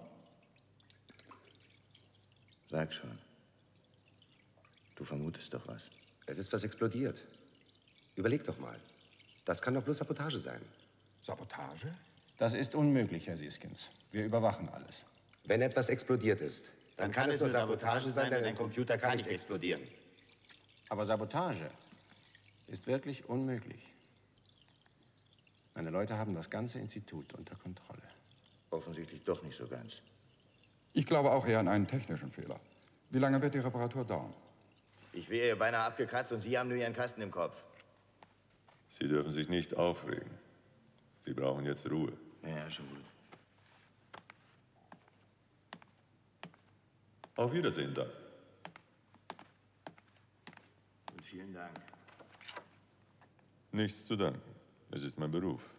Sag schon. Du vermutest doch was. Es ist was explodiert. Überleg doch mal. Das kann doch bloß Sabotage sein. Sabotage? Das ist unmöglich, Herr Siskins. Wir überwachen alles. Wenn etwas explodiert ist, dann, dann kann, kann es nur Sabotage sein, denn ein Computer kann nicht explodieren. Aber Sabotage ist wirklich unmöglich. Meine Leute haben das ganze Institut unter Kontrolle. Offensichtlich doch nicht so ganz. Ich glaube auch eher an einen technischen Fehler. Wie lange wird die Reparatur dauern? Ich wäre beinahe abgekratzt und Sie haben nur Ihren Kasten im Kopf. Sie dürfen sich nicht aufregen. Sie brauchen jetzt Ruhe. Ja, schon gut. Auf Wiedersehen dann. Und vielen Dank. Nichts zu danken. Es ist mein Beruf.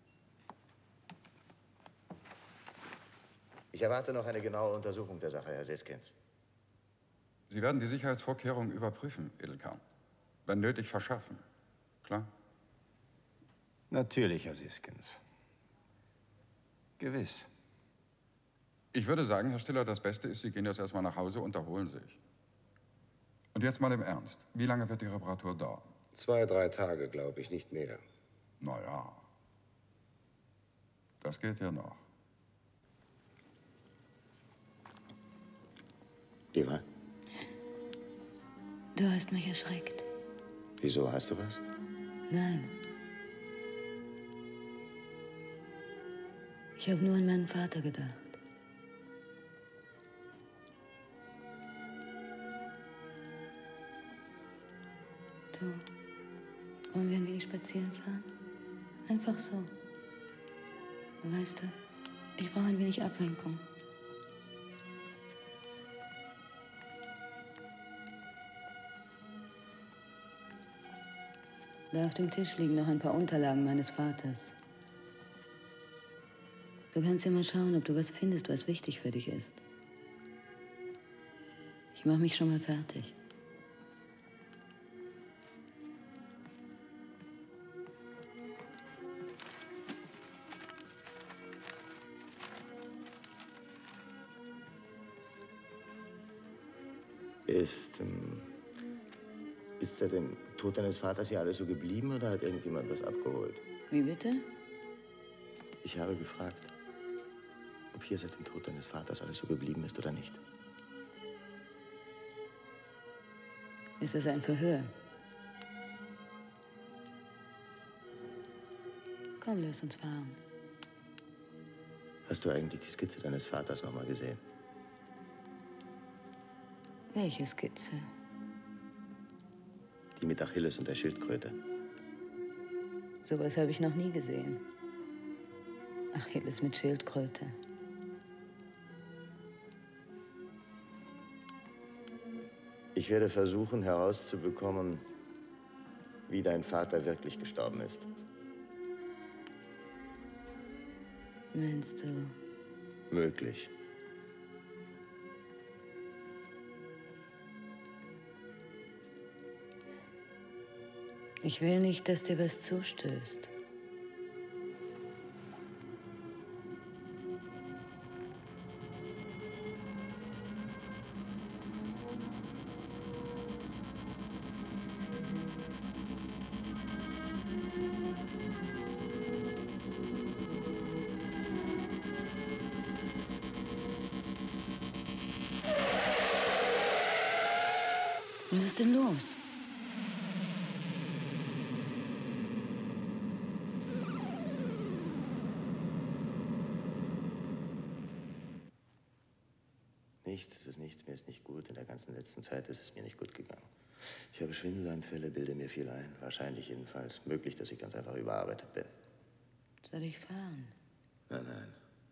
Ich erwarte noch eine genaue Untersuchung der Sache, Herr Siskins. Sie werden die Sicherheitsvorkehrungen überprüfen, Edelkern. Wenn nötig, verschärfen. Klar? Natürlich, Herr Siskins. Gewiss. Ich würde sagen, Herr Stiller, das Beste ist, Sie gehen jetzt erstmal nach Hause und erholen sich. Und jetzt mal im Ernst. Wie lange wird die Reparatur dauern? Zwei, drei Tage, glaube ich, nicht mehr. Na ja. Das geht ja noch. Eva? Du hast mich erschreckt. Wieso, hast du was? Nein. Ich habe nur an meinen Vater gedacht. Du, wollen wir ein wenig spazieren fahren? Einfach so. Weißt du, ich brauche ein wenig Ablenkung. Da auf dem Tisch liegen noch ein paar Unterlagen meines Vaters. Du kannst ja mal schauen, ob du was findest, was wichtig für dich ist. Ich mache mich schon mal fertig. Ist, ähm, ist seit dem Tod deines Vaters hier alles so geblieben oder hat irgendjemand was abgeholt? Wie bitte? Ich habe gefragt, ob hier seit dem Tod deines Vaters alles so geblieben ist oder nicht. Ist das ein Verhör? Komm, lass uns fahren. Hast du eigentlich die Skizze deines Vaters noch mal gesehen? Welche Skizze? Die mit Achilles und der Schildkröte. Sowas habe ich noch nie gesehen. Achilles mit Schildkröte. Ich werde versuchen, herauszubekommen, wie dein Vater wirklich gestorben ist. Meinst du? Möglich. Ich will nicht, dass dir was zustößt. Was ist denn los? Nichts, es ist nichts, mir ist nicht gut. In der ganzen letzten Zeit ist es mir nicht gut gegangen. Ich habe Schwindelanfälle, bilde mir viel ein. Wahrscheinlich jedenfalls. Möglich, dass ich ganz einfach überarbeitet bin. Soll ich fahren? Nein, nein.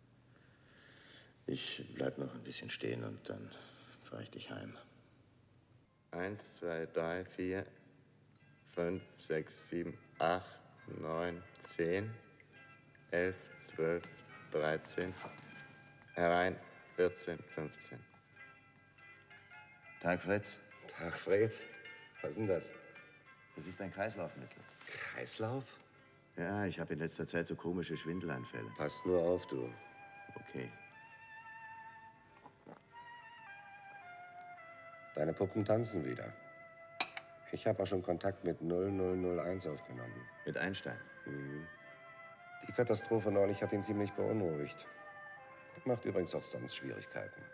Ich bleib noch ein bisschen stehen und dann fahre ich dich heim. Eins, zwei, drei, vier, fünf, sechs, sieben, acht, neun, zehn, elf, zwölf, dreizehn, herein, vierzehn, fünfzehn. Tag, Fritz. Tag, Fred. Was ist denn das? Das ist ein Kreislaufmittel. Kreislauf? Ja, ich habe in letzter Zeit so komische Schwindelanfälle. Pass nur auf, du. Okay. Deine Puppen tanzen wieder. Ich habe auch schon Kontakt mit null null null eins aufgenommen. Mit Einstein? Mhm. Die Katastrophe neulich hat ihn ziemlich beunruhigt. Macht übrigens auch sonst Schwierigkeiten.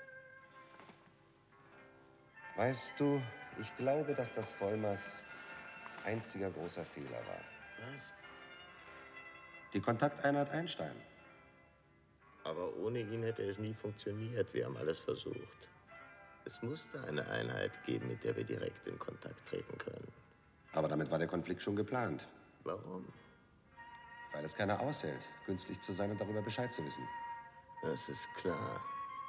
Weißt du, ich glaube, dass das Vollmers einziger großer Fehler war. Was? Die Kontakteinheit Einstein. Aber ohne ihn hätte es nie funktioniert. Wir haben alles versucht. Es musste eine Einheit geben, mit der wir direkt in Kontakt treten können. Aber damit war der Konflikt schon geplant. Warum? Weil es keiner aushält, künstlich zu sein und darüber Bescheid zu wissen. Das ist klar.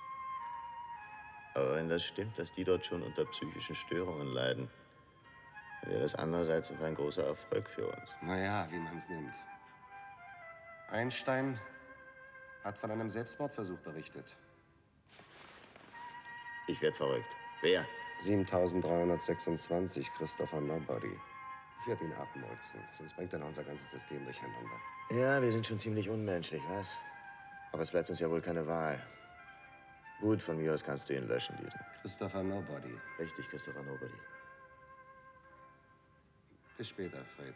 Aber wenn das stimmt, dass die dort schon unter psychischen Störungen leiden, dann wäre das andererseits auch ein großer Erfolg für uns. Naja, wie man es nimmt. Einstein hat von einem Selbstmordversuch berichtet. Ich werde verrückt. Wer? siebentausenddreihundertsechsundzwanzig, Christopher Nobody. Ich werde ihn abmurksen, sonst bringt er unser ganzes System durcheinander. Ja, wir sind schon ziemlich unmenschlich, was? Aber es bleibt uns ja wohl keine Wahl. Gut, von mir aus kannst du ihn löschen, Dieter. Christopher Nobody. Richtig, Christopher Nobody. Bis später, Fred.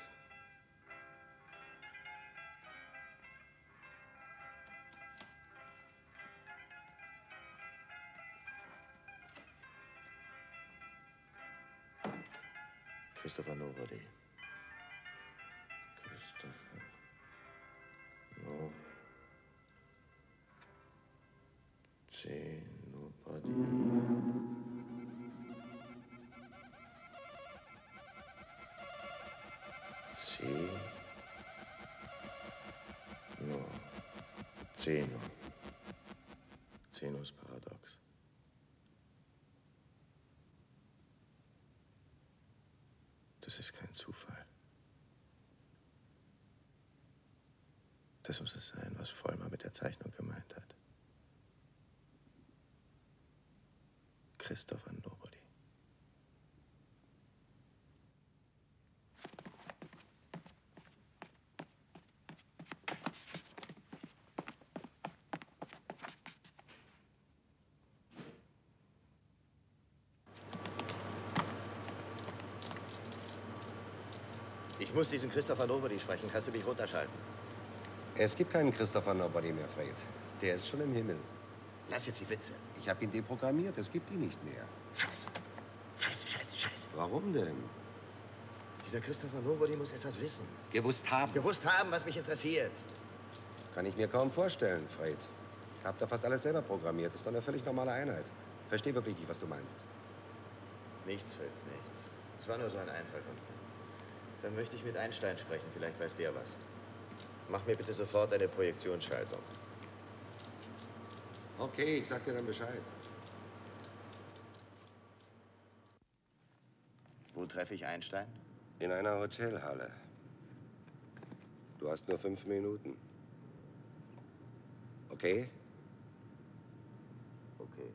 Christopher Nobody. Christopher No. C. Nobody. C. No. Zeno. Zenos Paradox. Das ist kein Zufall. Das muss es sein, was Vollmer mit der Zeichnung gemeint hat. Christopher Nobody. Ich muss diesen Christopher Nobody sprechen. Kannst du mich runterschalten? Es gibt keinen Christopher Nobody mehr, Fred. Der ist schon im Himmel. Lass jetzt die Witze. Ich habe ihn deprogrammiert. Es gibt ihn nicht mehr. Scheiße. Scheiße, scheiße, scheiße. Warum denn? Dieser Christopher Nobody muss etwas wissen. Gewusst haben. Gewusst haben, was mich interessiert. Kann ich mir kaum vorstellen, Fred. Ich habe da fast alles selber programmiert. Ist doch eine völlig normale Einheit. Verstehe wirklich nicht, was du meinst. Nichts, Fritz, nichts. Es war nur so ein Einfall von mir. Dann möchte ich mit Einstein sprechen. Vielleicht weiß der was. Mach mir bitte sofort eine Projektionsschaltung. Okay, ich sag dir dann Bescheid. treffe ich Einstein? In einer Hotelhalle. Du hast nur fünf Minuten. Okay? Okay.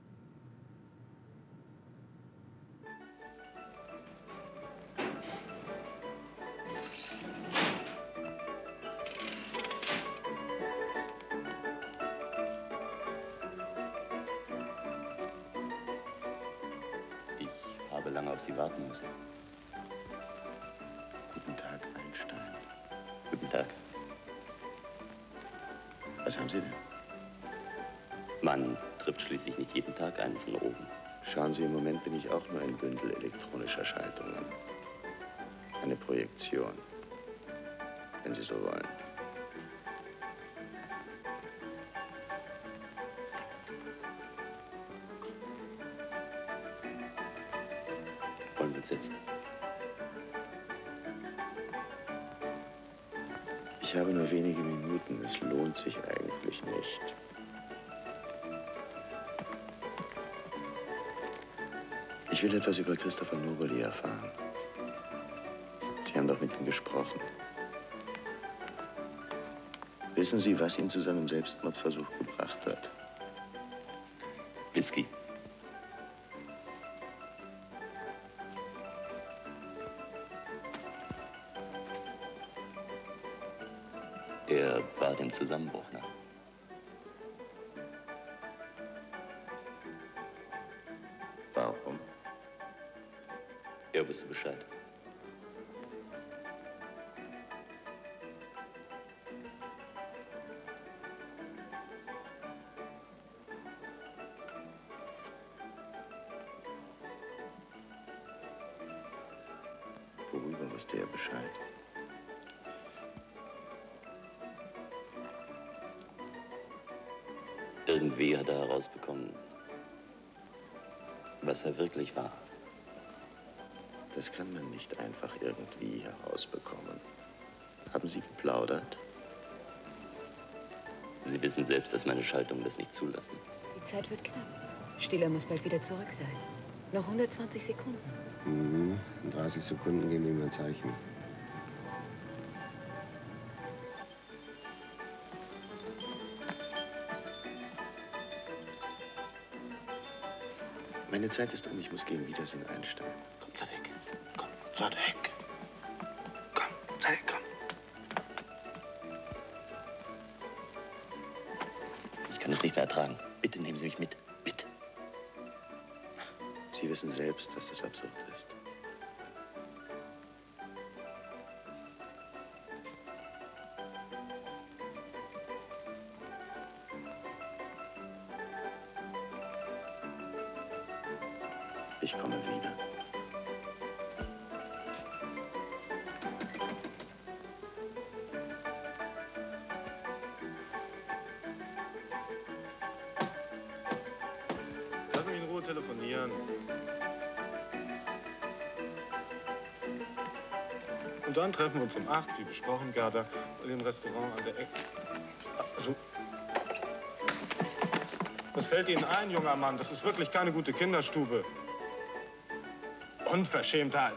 Ich habe lange auf Sie warten müssen. Guten Tag, Einstein. Guten Tag. Was haben Sie denn? Man trifft schließlich nicht jeden Tag einen von oben. Schauen Sie, im Moment bin ich auch nur ein Bündel elektronischer Schaltungen. Eine Projektion, wenn Sie so wollen. Wollen wir uns setzen? Ich habe nur wenige Minuten. Es lohnt sich eigentlich nicht. Ich will etwas über Christopher Noboli erfahren. Sie haben doch mit ihm gesprochen. Wissen Sie, was ihn zu seinem Selbstmordversuch gebracht hat? Whisky. Er war dem Zusammenbruch nah. Warum? Er wusste Bescheid. Worüber wusste er Bescheid? Irgendwie hat er herausbekommen, was er wirklich war. Das kann man nicht einfach irgendwie herausbekommen. Haben Sie geplaudert? Sie wissen selbst, dass meine Schaltungen das nicht zulassen. Die Zeit wird knapp. Stiller muss bald wieder zurück sein. Noch hundertzwanzig Sekunden. Mhm. In dreißig Sekunden geben wir ihm ein Zeichen. Meine Zeit ist um, ich muss gehen. Wiedersehen, Einstein. Komm, Zadek. Komm, Zadek. Komm, Zadek, komm. Ich kann es nicht mehr ertragen. Bitte nehmen Sie mich mit. Bitte. Sie wissen selbst, dass das absurd ist. Ich komme wieder. Lass mich in Ruhe telefonieren. Und dann treffen wir uns um acht, wie besprochen, Gerda, in dem Restaurant an der Ecke. Also, was fällt Ihnen ein, junger Mann? Das ist wirklich keine gute Kinderstube. Unverschämtheit.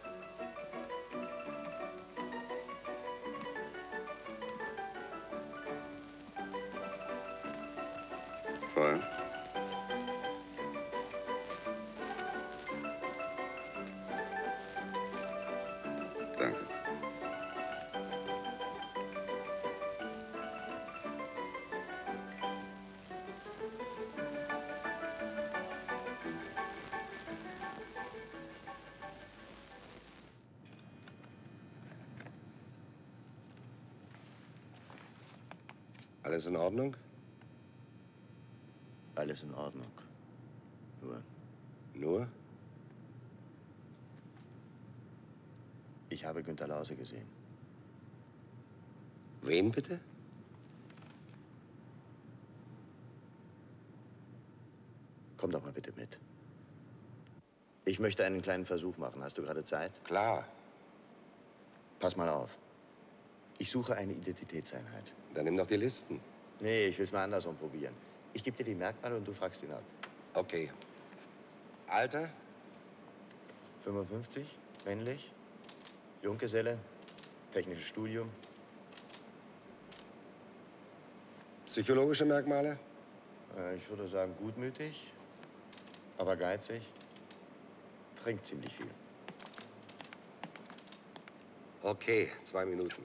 Voll. Danke. Alles in Ordnung? Alles in Ordnung. Nur, Nur? ich habe Günter Lause gesehen. Wen bitte? Komm doch mal bitte mit. Ich möchte einen kleinen Versuch machen. Hast du gerade Zeit? Klar. Pass mal auf. Ich suche eine Identitätseinheit. Dann nimm doch die Listen. Nee, ich will es mal andersrum probieren. Ich gebe dir die Merkmale und du fragst ihn ab. Okay. Alter? fünfundfünfzig? Männlich, Junggeselle, technisches Studium. Psychologische Merkmale? Äh, ich würde sagen gutmütig, aber geizig. Trinkt ziemlich viel. Okay, zwei Minuten.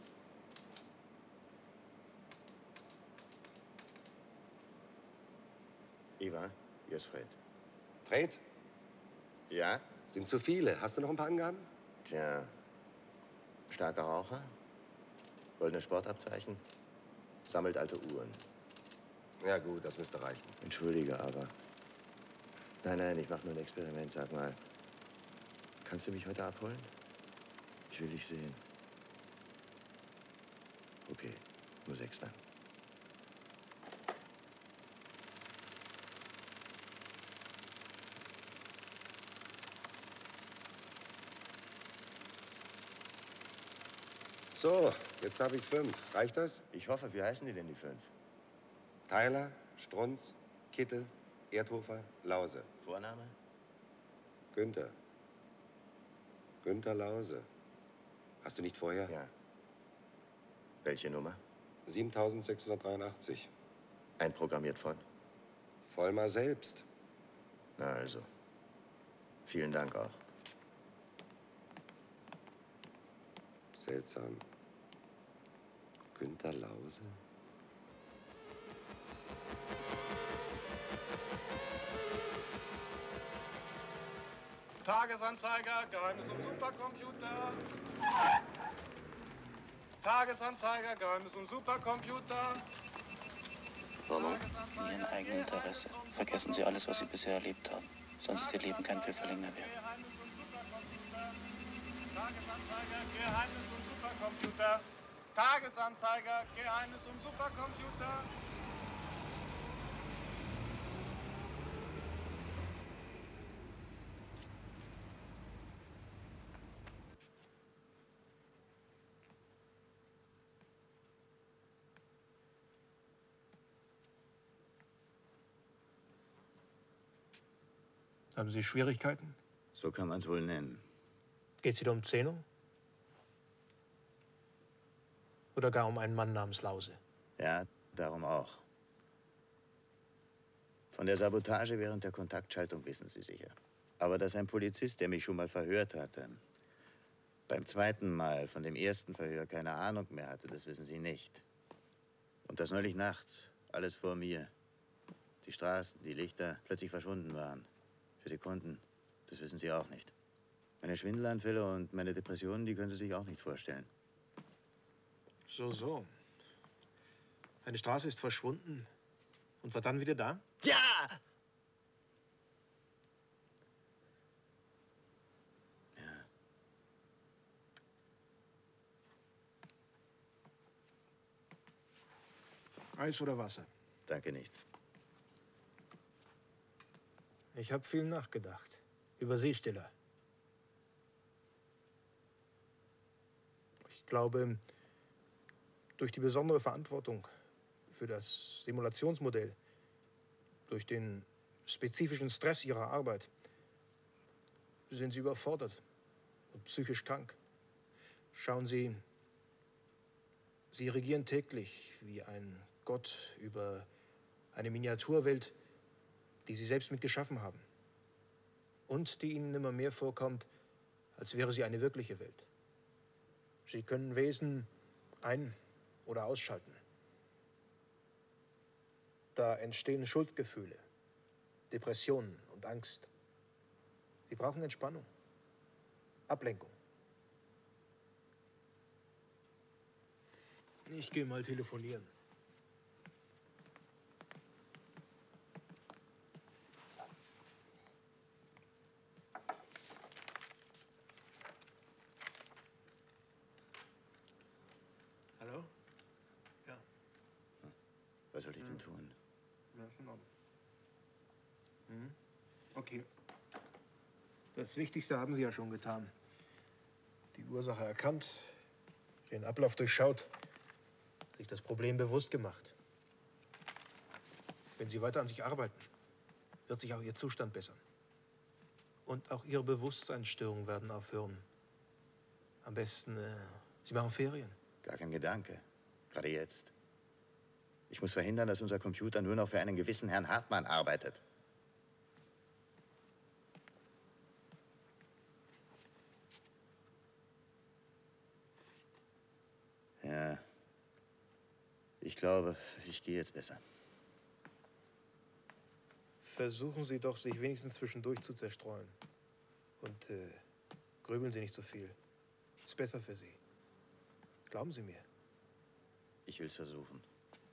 Iva, hier ist Fred. Fred? Ja? Sind zu viele. Hast du noch ein paar Angaben? Tja, starker Raucher, goldene Sportabzeichen, sammelt alte Uhren. Ja gut, das müsste reichen. Entschuldige, aber... Nein, nein, ich mache nur ein Experiment. Sag mal, kannst du mich heute abholen? Ich will dich sehen. Okay, nur sechs dann. So, jetzt habe ich fünf. Reicht das? Ich hoffe, wie heißen die denn, die fünf? Tyler, Strunz, Kittel, Erdhofer, Lause. Vorname? Günther. Günther Lause. Hast du nicht vorher? Ja. Welche Nummer? siebentausendsechshundertdreiundachtzig. Einprogrammiert von? Vollmer selbst. Na also. Vielen Dank auch. Seltsam. Günther Lause? Tagesanzeiger, Geheimnis um Supercomputer. Tagesanzeiger, Geheimnis um Supercomputer. Warum? In Ihrem eigenen Interesse. Vergessen Sie alles, was Sie bisher erlebt haben. Sonst ist Ihr Leben kein viel verlängerter wert. Tagesanzeiger, Geheimnis um Supercomputer. Tagesanzeiger, Geheimnis um Supercomputer. Haben Sie Schwierigkeiten? So kann man es wohl nennen. Geht es wieder um Zeno? Oder gar um einen Mann namens Lause? Ja, darum auch. Von der Sabotage während der Kontaktschaltung wissen Sie sicher. Aber dass ein Polizist, der mich schon mal verhört hatte, beim zweiten Mal von dem ersten Verhör keine Ahnung mehr hatte, das wissen Sie nicht. Und dass neulich nachts, alles vor mir, die Straßen, die Lichter plötzlich verschwunden waren. Für Sekunden, das wissen Sie auch nicht. Meine Schwindelanfälle und meine Depressionen, die können Sie sich auch nicht vorstellen. So, so. Eine Straße ist verschwunden und war dann wieder da? Ja! Ja. Eis oder Wasser? Danke, nichts. Ich habe viel nachgedacht. Über Sie, Stiller. Ich glaube, durch die besondere Verantwortung für das Simulationsmodell, durch den spezifischen Stress Ihrer Arbeit, sind Sie überfordert und psychisch krank. Schauen Sie, Sie regieren täglich wie ein Gott über eine Miniaturwelt, die Sie selbst mit geschaffen haben und die Ihnen immer mehr vorkommt, als wäre sie eine wirkliche Welt. Sie können Wesen ein- oder ausschalten. Da entstehen Schuldgefühle, Depressionen und Angst. Sie brauchen Entspannung, Ablenkung. Ich gehe mal telefonieren. Hallo? Ja. Was soll ich denn tun? Ja, ist in Ordnung. Mhm. Okay. Das Wichtigste haben Sie ja schon getan. Die Ursache erkannt, den Ablauf durchschaut, sich das Problem bewusst gemacht. Wenn Sie weiter an sich arbeiten, wird sich auch Ihr Zustand bessern. Und auch Ihre Bewusstseinsstörungen werden aufhören. Am besten, äh, Sie machen Ferien. Gar kein Gedanke. Gerade jetzt. Ich muss verhindern, dass unser Computer nur noch für einen gewissen Herrn Hartmann arbeitet. Ja. Ich glaube, ich gehe jetzt besser. Versuchen Sie doch, sich wenigstens zwischendurch zu zerstreuen. Und äh, grübeln Sie nicht so viel. Ist besser für Sie. Glauben Sie mir. Ich will es versuchen.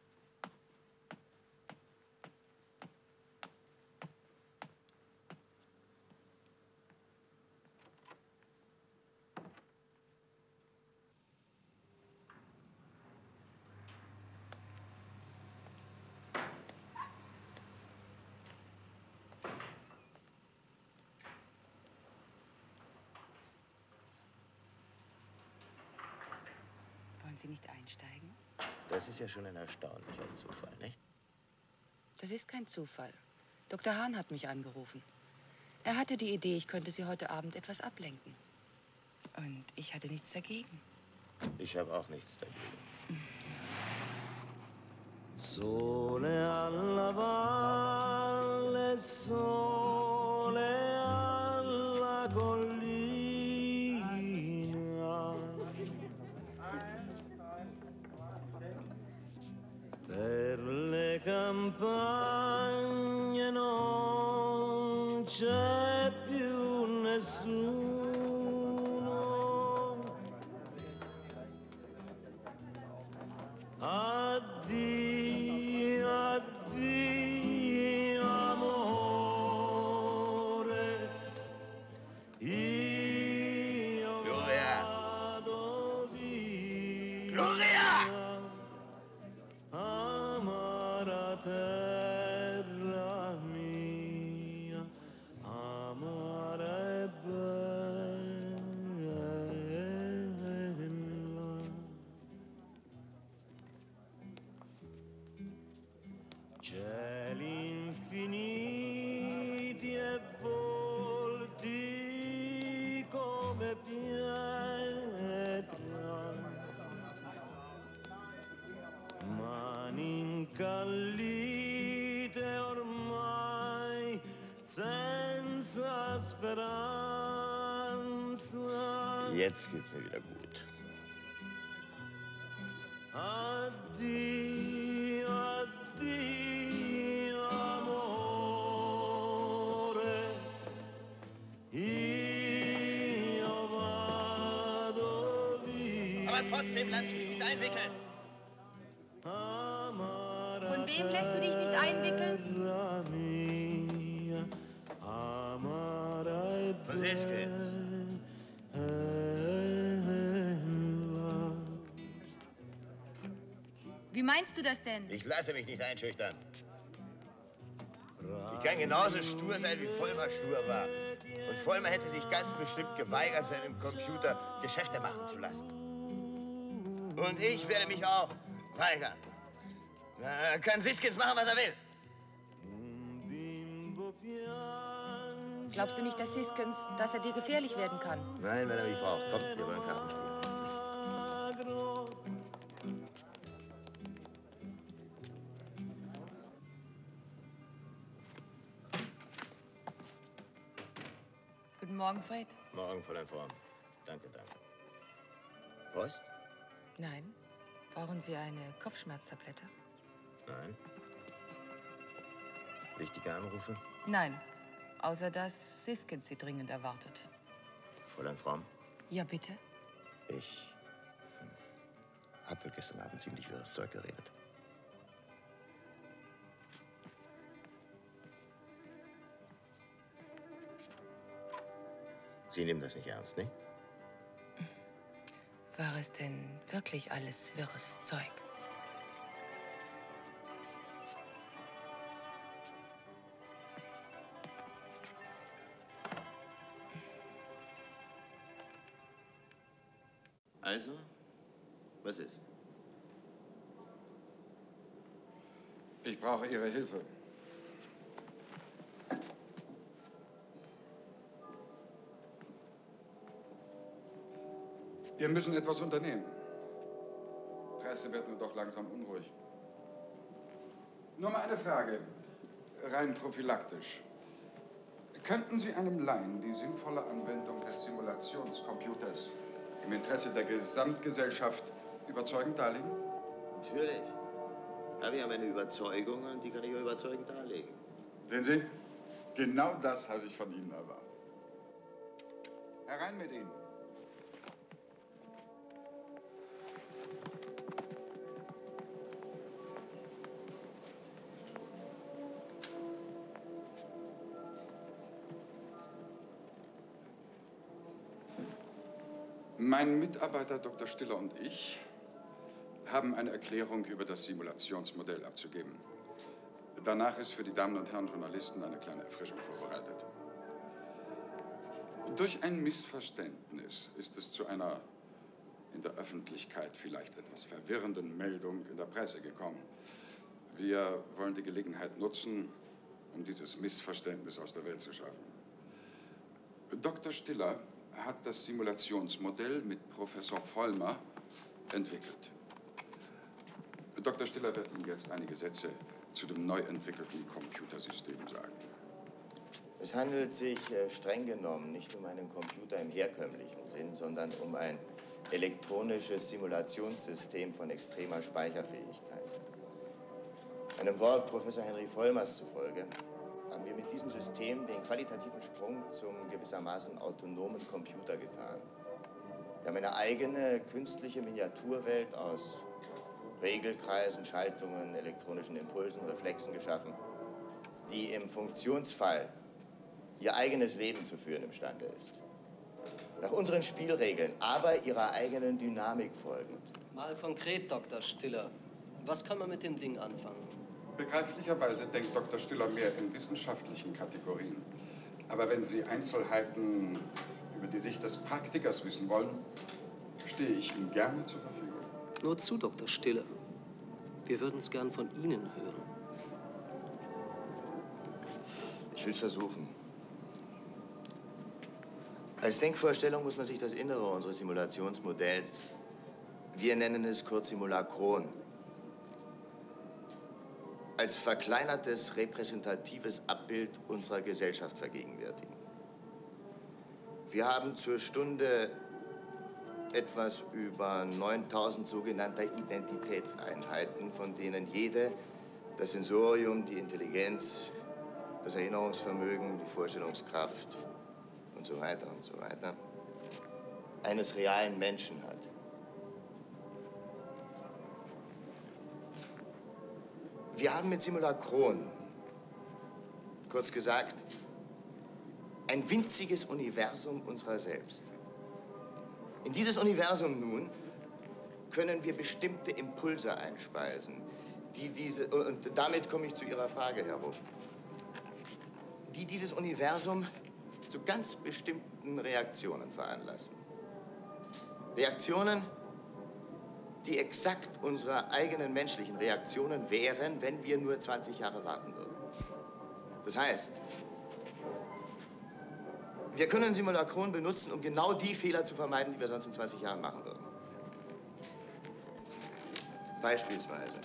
Wollen Sie nicht einsteigen? Das ist ja schon ein erstaunlicher Zufall, nicht? Das ist kein Zufall. Doktor Hahn hat mich angerufen. Er hatte die Idee, ich könnte Sie heute Abend etwas ablenken. Und ich hatte nichts dagegen. Ich habe auch nichts dagegen. Sole alla valle, sole alla collina. Per le campagne non c'è più nessuno. Addio, addio amore. Io Gloria! vado via. Gloria! Amara terra mia, amara e bella. Cieli infiniti e volti come pietra, mani incallite ormai senza speranza. Jetzt geht's mir wieder gut. Addio, addio amore. Io vado via. Aber trotzdem lass ich mich nicht einwickeln. Von wem lässt du dich nicht einwickeln? Von Siskins. Wie meinst du das denn? Ich lasse mich nicht einschüchtern. Ich kann genauso stur sein, wie Vollmer stur war. Und Vollmer hätte sich ganz bestimmt geweigert, seinem Computer Geschäfte machen zu lassen. Und ich werde mich auch weigern. Na, kann Siskins machen, was er will. Glaubst du nicht, dass Siskins, dass er dir gefährlich werden kann? Nein, wenn er mich braucht. Kommt, wir wollen Karten spielen. Guten Morgen, Fred. Morgen, Fräulein Form. Danke, danke. Post? Nein. Brauchen Sie eine Kopfschmerztablette? Nein. Wichtige Anrufe? Nein. Außer dass Siskins Sie dringend erwartet. Fräulein Fromm? Ja, bitte? Ich hm, hab wohl gestern Abend ziemlich wirres Zeug geredet. Sie nehmen das nicht ernst, ne? War es denn wirklich alles wirres Zeug? Also, was ist? Ich brauche Ihre Hilfe. Wir müssen etwas unternehmen. Die Presse wird nur doch langsam unruhig. Nur mal eine Frage, rein prophylaktisch. Könnten Sie einem Laien die sinnvolle Anwendung des Simulationscomputers im Interesse der Gesamtgesellschaft überzeugend darlegen? Natürlich. Ich habe ja meine Überzeugungen, die kann ich ja überzeugend darlegen. Sehen Sie, genau das habe ich von Ihnen erwartet. Herein mit Ihnen. Mein Mitarbeiter Doktor Stiller und ich haben eine Erklärung über das Simulationsmodell abzugeben. Danach ist für die Damen und Herren Journalisten eine kleine Erfrischung vorbereitet. Durch ein Missverständnis ist es zu einer in der Öffentlichkeit vielleicht etwas verwirrenden Meldung in der Presse gekommen. Wir wollen die Gelegenheit nutzen, um dieses Missverständnis aus der Welt zu schaffen. Doktor Stiller hat das Simulationsmodell mit Professor Vollmer entwickelt. Doktor Stiller wird Ihnen jetzt einige Sätze zu dem neu entwickelten Computersystem sagen. Es handelt sich äh, streng genommen nicht um einen Computer im herkömmlichen Sinn, sondern um ein elektronisches Simulationssystem von extremer Speicherfähigkeit. Einem Wort Professor Henry Vollmers zufolge haben wir mit diesem System den qualitativen Sprung zum gewissermaßen autonomen Computer getan. Wir haben eine eigene künstliche Miniaturwelt aus Regelkreisen, Schaltungen, elektronischen Impulsen, Reflexen geschaffen, die im Funktionsfall ihr eigenes Leben zu führen imstande ist. Nach unseren Spielregeln, aber ihrer eigenen Dynamik folgend. Mal konkret, Doktor Stiller. Was kann man mit dem Ding anfangen? Begreiflicherweise denkt Doktor Stiller mehr in wissenschaftlichen Kategorien. Aber wenn Sie Einzelheiten über die Sicht des Praktikers wissen wollen, stehe ich Ihnen gerne zur Verfügung. Nur zu, Doktor Stiller. Wir würden es gern von Ihnen hören. Ich will es versuchen. Als Denkvorstellung muss man sich das Innere unseres Simulationsmodells, wir nennen es kurz Simulacron, als verkleinertes, repräsentatives Abbild unserer Gesellschaft vergegenwärtigen. Wir haben zur Stunde etwas über neuntausend sogenannter Identitätseinheiten, von denen jede das Sensorium, die Intelligenz, das Erinnerungsvermögen, die Vorstellungskraft und so weiter und so weiter eines realen Menschen hat. Wir haben mit Simulacron, kurz gesagt, ein winziges Universum unserer selbst. In dieses Universum nun können wir bestimmte Impulse einspeisen, die diese, und damit komme ich zu Ihrer Frage herum, die dieses Universum zu ganz bestimmten Reaktionen veranlassen. Reaktionen, die exakt unsere eigenen menschlichen Reaktionen wären, wenn wir nur zwanzig Jahre warten würden. Das heißt, wir können Simulacron benutzen, um genau die Fehler zu vermeiden, die wir sonst in zwanzig Jahren machen würden. Beispielsweise.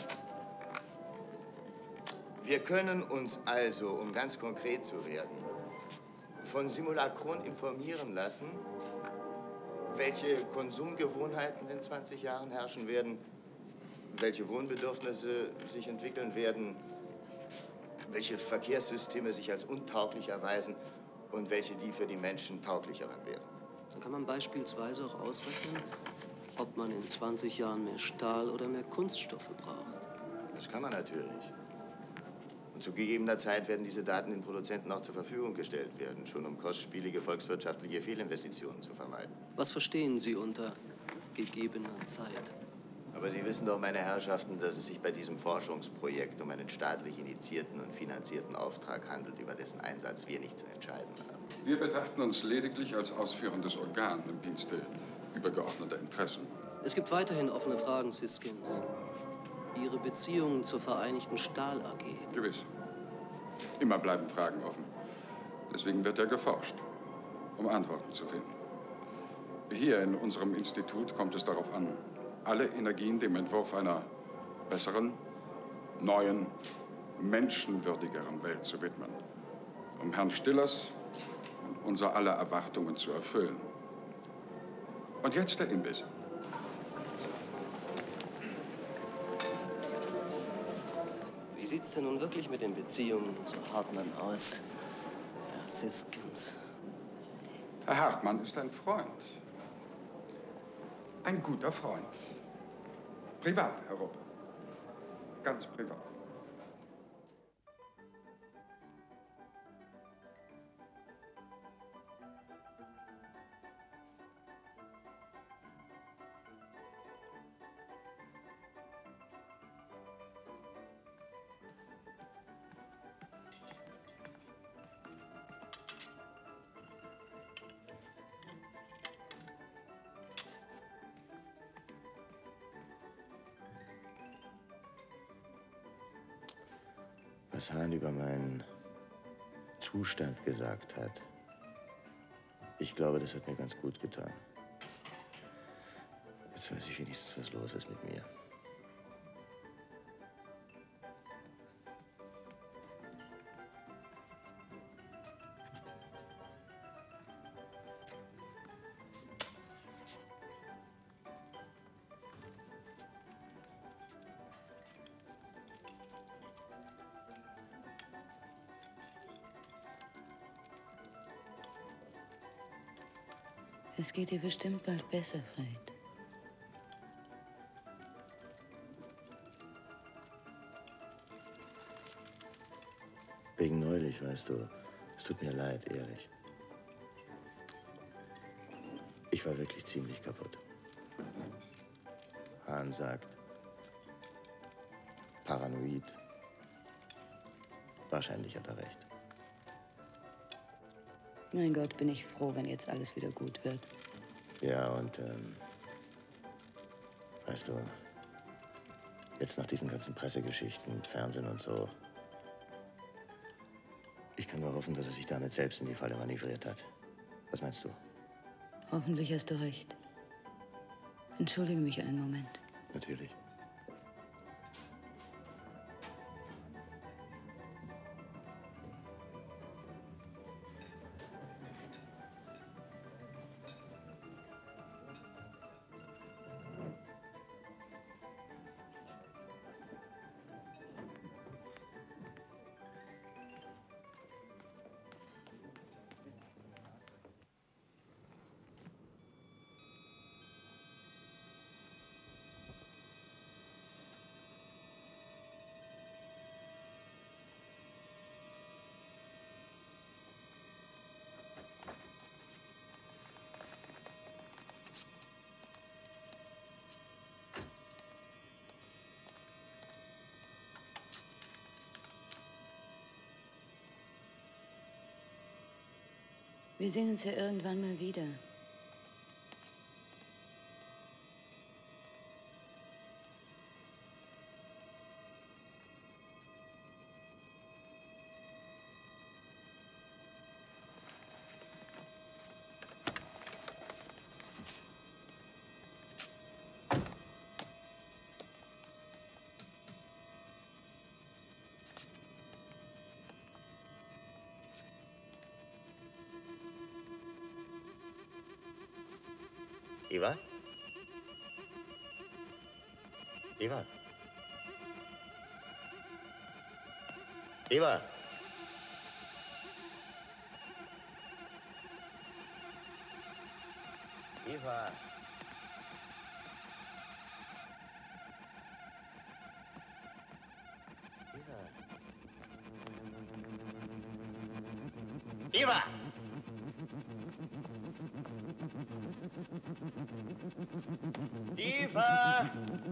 Wir können uns also, um ganz konkret zu werden, von Simulacron informieren lassen, welche Konsumgewohnheiten in zwanzig Jahren herrschen werden, welche Wohnbedürfnisse sich entwickeln werden, welche Verkehrssysteme sich als untauglich erweisen und welche die für die Menschen tauglicheren wären. Dann kann man beispielsweise auch ausrechnen, ob man in zwanzig Jahren mehr Stahl oder mehr Kunststoffe braucht. Das kann man natürlich. Und zu gegebener Zeit werden diese Daten den Produzenten auch zur Verfügung gestellt werden, schon um kostspielige volkswirtschaftliche Fehlinvestitionen zu vermeiden. Was verstehen Sie unter gegebener Zeit? Aber Sie wissen doch, meine Herrschaften, dass es sich bei diesem Forschungsprojekt um einen staatlich initiierten und finanzierten Auftrag handelt, über dessen Einsatz wir nicht zu entscheiden haben. Wir betrachten uns lediglich als ausführendes Organ im Dienste übergeordneter Interessen. Es gibt weiterhin offene Fragen, Siskins. Ihre Beziehungen zur Vereinigten Stahl A G. Gewiss. Immer bleiben Fragen offen. Deswegen wird ja geforscht, um Antworten zu finden. Hier in unserem Institut kommt es darauf an, alle Energien dem Entwurf einer besseren, neuen, menschenwürdigeren Welt zu widmen, um Herrn Stillers und unser aller Erwartungen zu erfüllen. Und jetzt der Imbiss. Wie sieht's denn nun wirklich mit den Beziehungen zu Hartmann aus, Herr Siskins? Herr Hartmann ist ein Freund. Ein guter Freund. Privat, Herr Rupp. Ganz privat. Was Hahn über meinen Zustand gesagt hat, ich glaube, das hat mir ganz gut getan. Jetzt weiß ich wenigstens, was los ist mit mir. Es geht dir bestimmt bald besser, Fred. Wegen neulich, weißt du. Es tut mir leid, ehrlich. Ich war wirklich ziemlich kaputt. Hahn sagt, paranoid. Wahrscheinlich hat er recht. Mein Gott, bin ich froh, wenn jetzt alles wieder gut wird. Ja, und, ähm, weißt du, jetzt nach diesen ganzen Pressegeschichten, Fernsehen und so, ich kann nur hoffen, dass er sich damit selbst in die Falle manövriert hat. Was meinst du? Hoffentlich hast du recht. Entschuldige mich einen Moment. Natürlich. Wir sehen uns ja irgendwann mal wieder. Eva? Eva? Eva? Eva? Eva? Eva! Eva!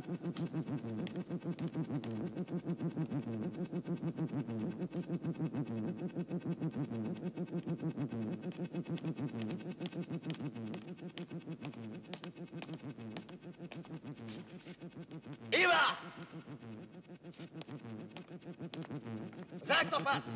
Eva! Sag doch was!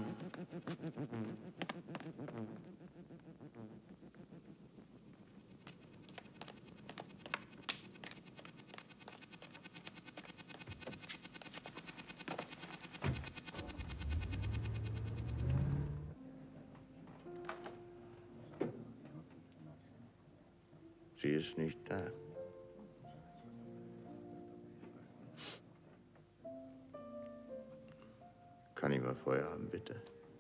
Sie ist nicht da. Kann ich mal Feuer haben, bitte?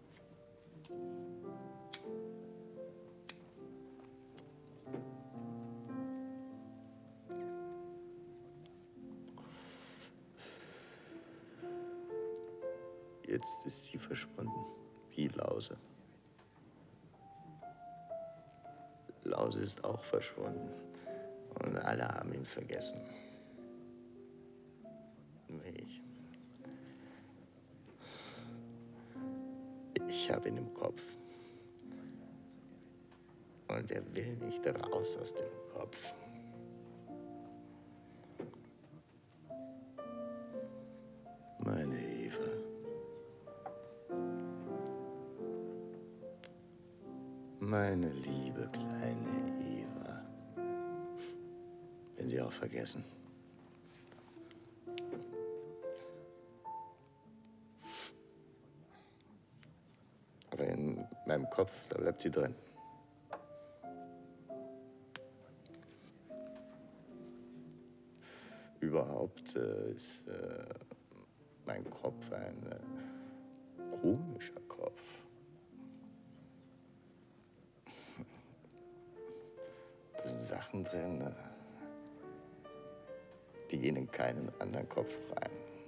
Jetzt ist sie verschwunden. Wie Lause. Lause ist auch verschwunden. Und alle haben ihn vergessen. Nur ich. Ich habe ihn im Kopf. Und er will nicht raus aus dem Kopf. Meine Eva. Meine liebe kleine Eva. Bin sie auch vergessen? Aber in meinem Kopf, da bleibt sie drin. Überhaupt äh, ist äh, mein Kopf ein äh, komischer Kopf. Da sind Sachen drin, äh, die gehen in keinen anderen Kopf rein.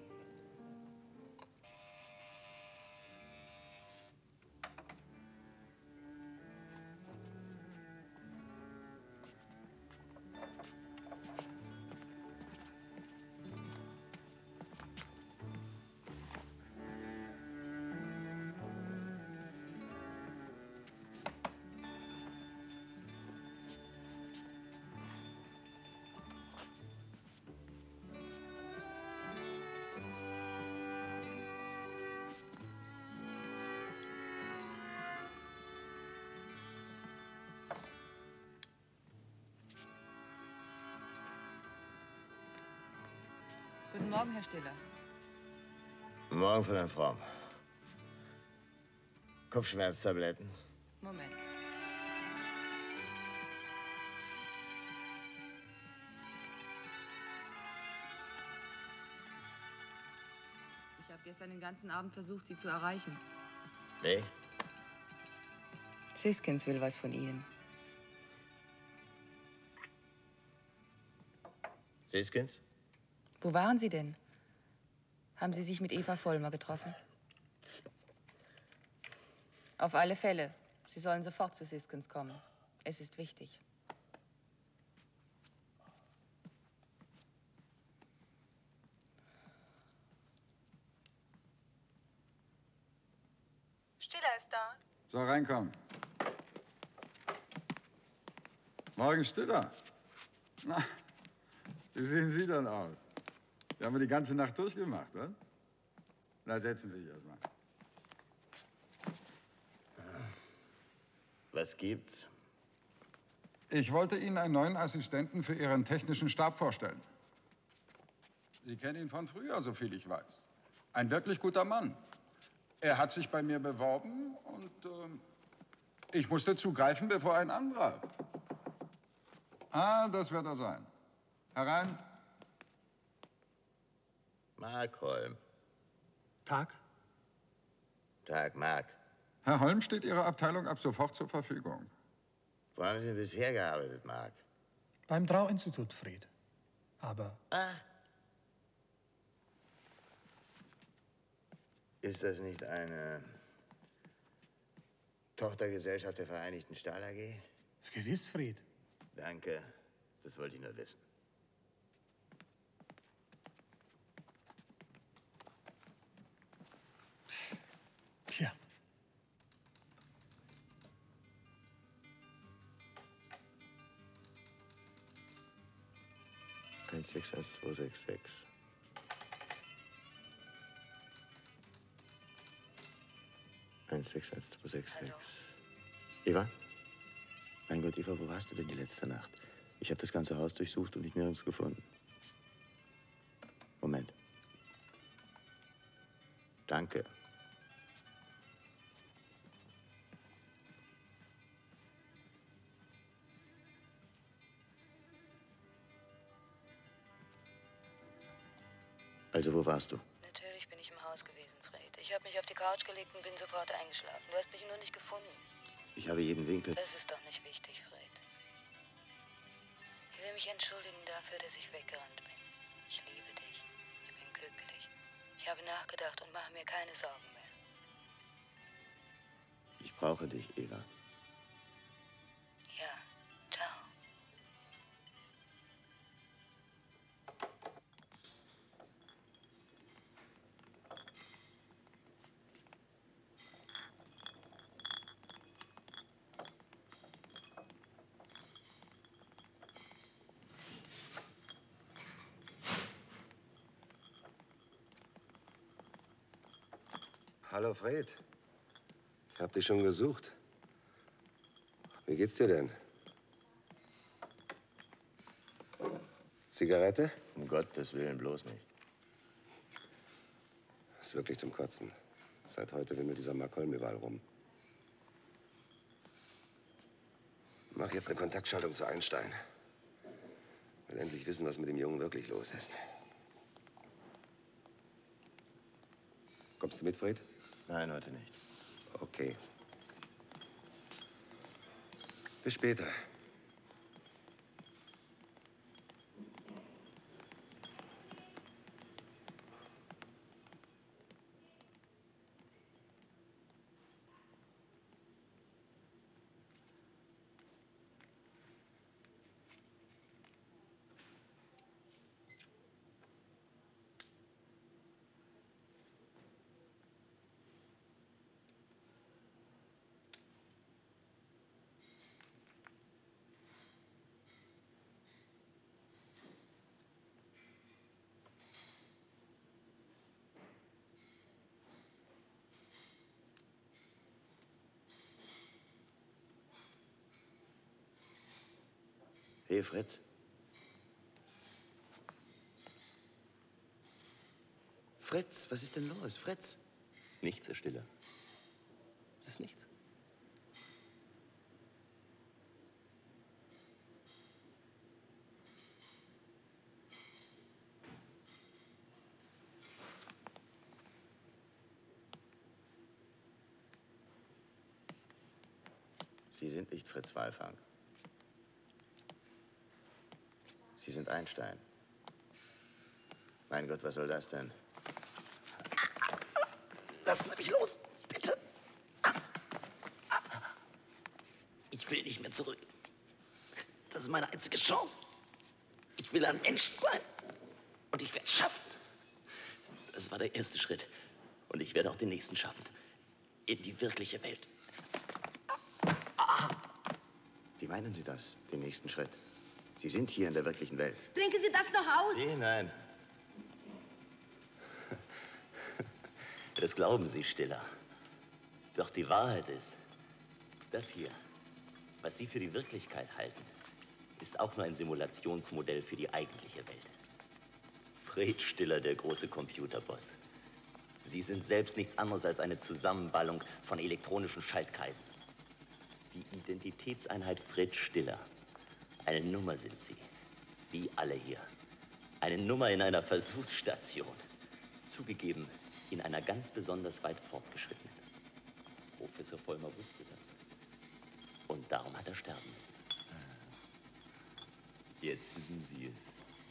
Guten Morgen, Herr Stiller. Morgen von der Frau. Kopfschmerztabletten. Moment. Ich habe gestern den ganzen Abend versucht, Sie zu erreichen. Wer? Siskins will was von Ihnen. Siskins? Wo waren Sie denn? Haben Sie sich mit Eva Vollmer getroffen? Auf alle Fälle. Sie sollen sofort zu Siskins kommen. Es ist wichtig. Stiller ist da. So, reinkommen. Morgen Stiller. Na, wie sehen Sie denn aus? Wir haben die ganze Nacht durchgemacht, oder? Na, setzen Sie sich erst mal. Was gibt's? Ich wollte Ihnen einen neuen Assistenten für Ihren technischen Stab vorstellen. Sie kennen ihn von früher, so viel ich weiß. Ein wirklich guter Mann. Er hat sich bei mir beworben und äh, ich musste zugreifen, bevor ein anderer. Ah, das wird er sein. Herein. Mark Holm. Tag. Tag, Mark. Herr Holm steht Ihrer Abteilung ab sofort zur Verfügung. Wo haben Sie bisher gearbeitet, Mark? Beim Trau-Institut, Fred. Aber Ah. Ist das nicht eine Tochtergesellschaft der Vereinigten Stahl A G? gewiss, Fred. Danke, das wollte ich nur wissen. Tja. eins sechs eins zwei sechs sechs. eins sechs eins zwei sechs sechs. Eva? Mein Gott, Eva, wo warst du denn die letzte Nacht? Ich habe das ganze Haus durchsucht und dich nirgends gefunden. Moment. Danke. Also, wo warst du? Natürlich bin ich im Haus gewesen, Fred. Ich habe mich auf die Couch gelegt und bin sofort eingeschlafen. Du hast mich nur nicht gefunden. Ich habe jeden Winkel. Das ist doch nicht wichtig, Fred. Ich will mich entschuldigen dafür, dass ich weggerannt bin. Ich liebe dich. Ich bin glücklich. Ich habe nachgedacht und mache mir keine Sorgen mehr. Ich brauche dich, Eva. Ja, ciao. Hallo, Fred. Ich hab dich schon gesucht. Wie geht's dir denn? Zigarette? Um Gottes Willen bloß nicht. Ist wirklich zum Kotzen. Seit heute wimmelt dieser Malcolm überall rum. Mach jetzt eine Kontaktschaltung zu Einstein. Will endlich wissen, was mit dem Jungen wirklich los ist. Kommst du mit, Fred? Nein, heute nicht. Okay. Bis später. Hey, Fritz. Fritz, was ist denn los? Fritz? Nichts, Herr Stiller. Es ist nichts. Sie sind nicht Fritz Walfang. Sie sind Einstein. Mein Gott, was soll das denn? Lassen Sie mich los, bitte. Ich will nicht mehr zurück. Das ist meine einzige Chance. Ich will ein Mensch sein. Und ich werde es schaffen. Das war der erste Schritt. Und ich werde auch den nächsten schaffen. In die wirkliche Welt. Wie meinen Sie das, den nächsten Schritt? Sie sind hier in der wirklichen Welt. Trinken Sie das noch aus? Nee, nein. Das glauben Sie, Stiller. Doch die Wahrheit ist, das hier, was Sie für die Wirklichkeit halten, ist auch nur ein Simulationsmodell für die eigentliche Welt. Fred Stiller, der große Computerboss. Sie sind selbst nichts anderes als eine Zusammenballung von elektronischen Schaltkreisen. Die Identitätseinheit Fred Stiller. Eine Nummer sind Sie, wie alle hier. Eine Nummer in einer Versuchsstation. Zugegeben, in einer ganz besonders weit fortgeschrittenen. Professor Vollmer wusste das. Und darum hat er sterben müssen. Jetzt wissen Sie es.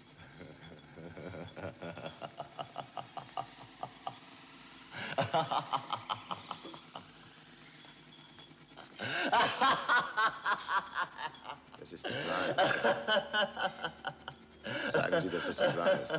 Das ist nicht wahr. Sagen Sie, dass das nicht wahr ist.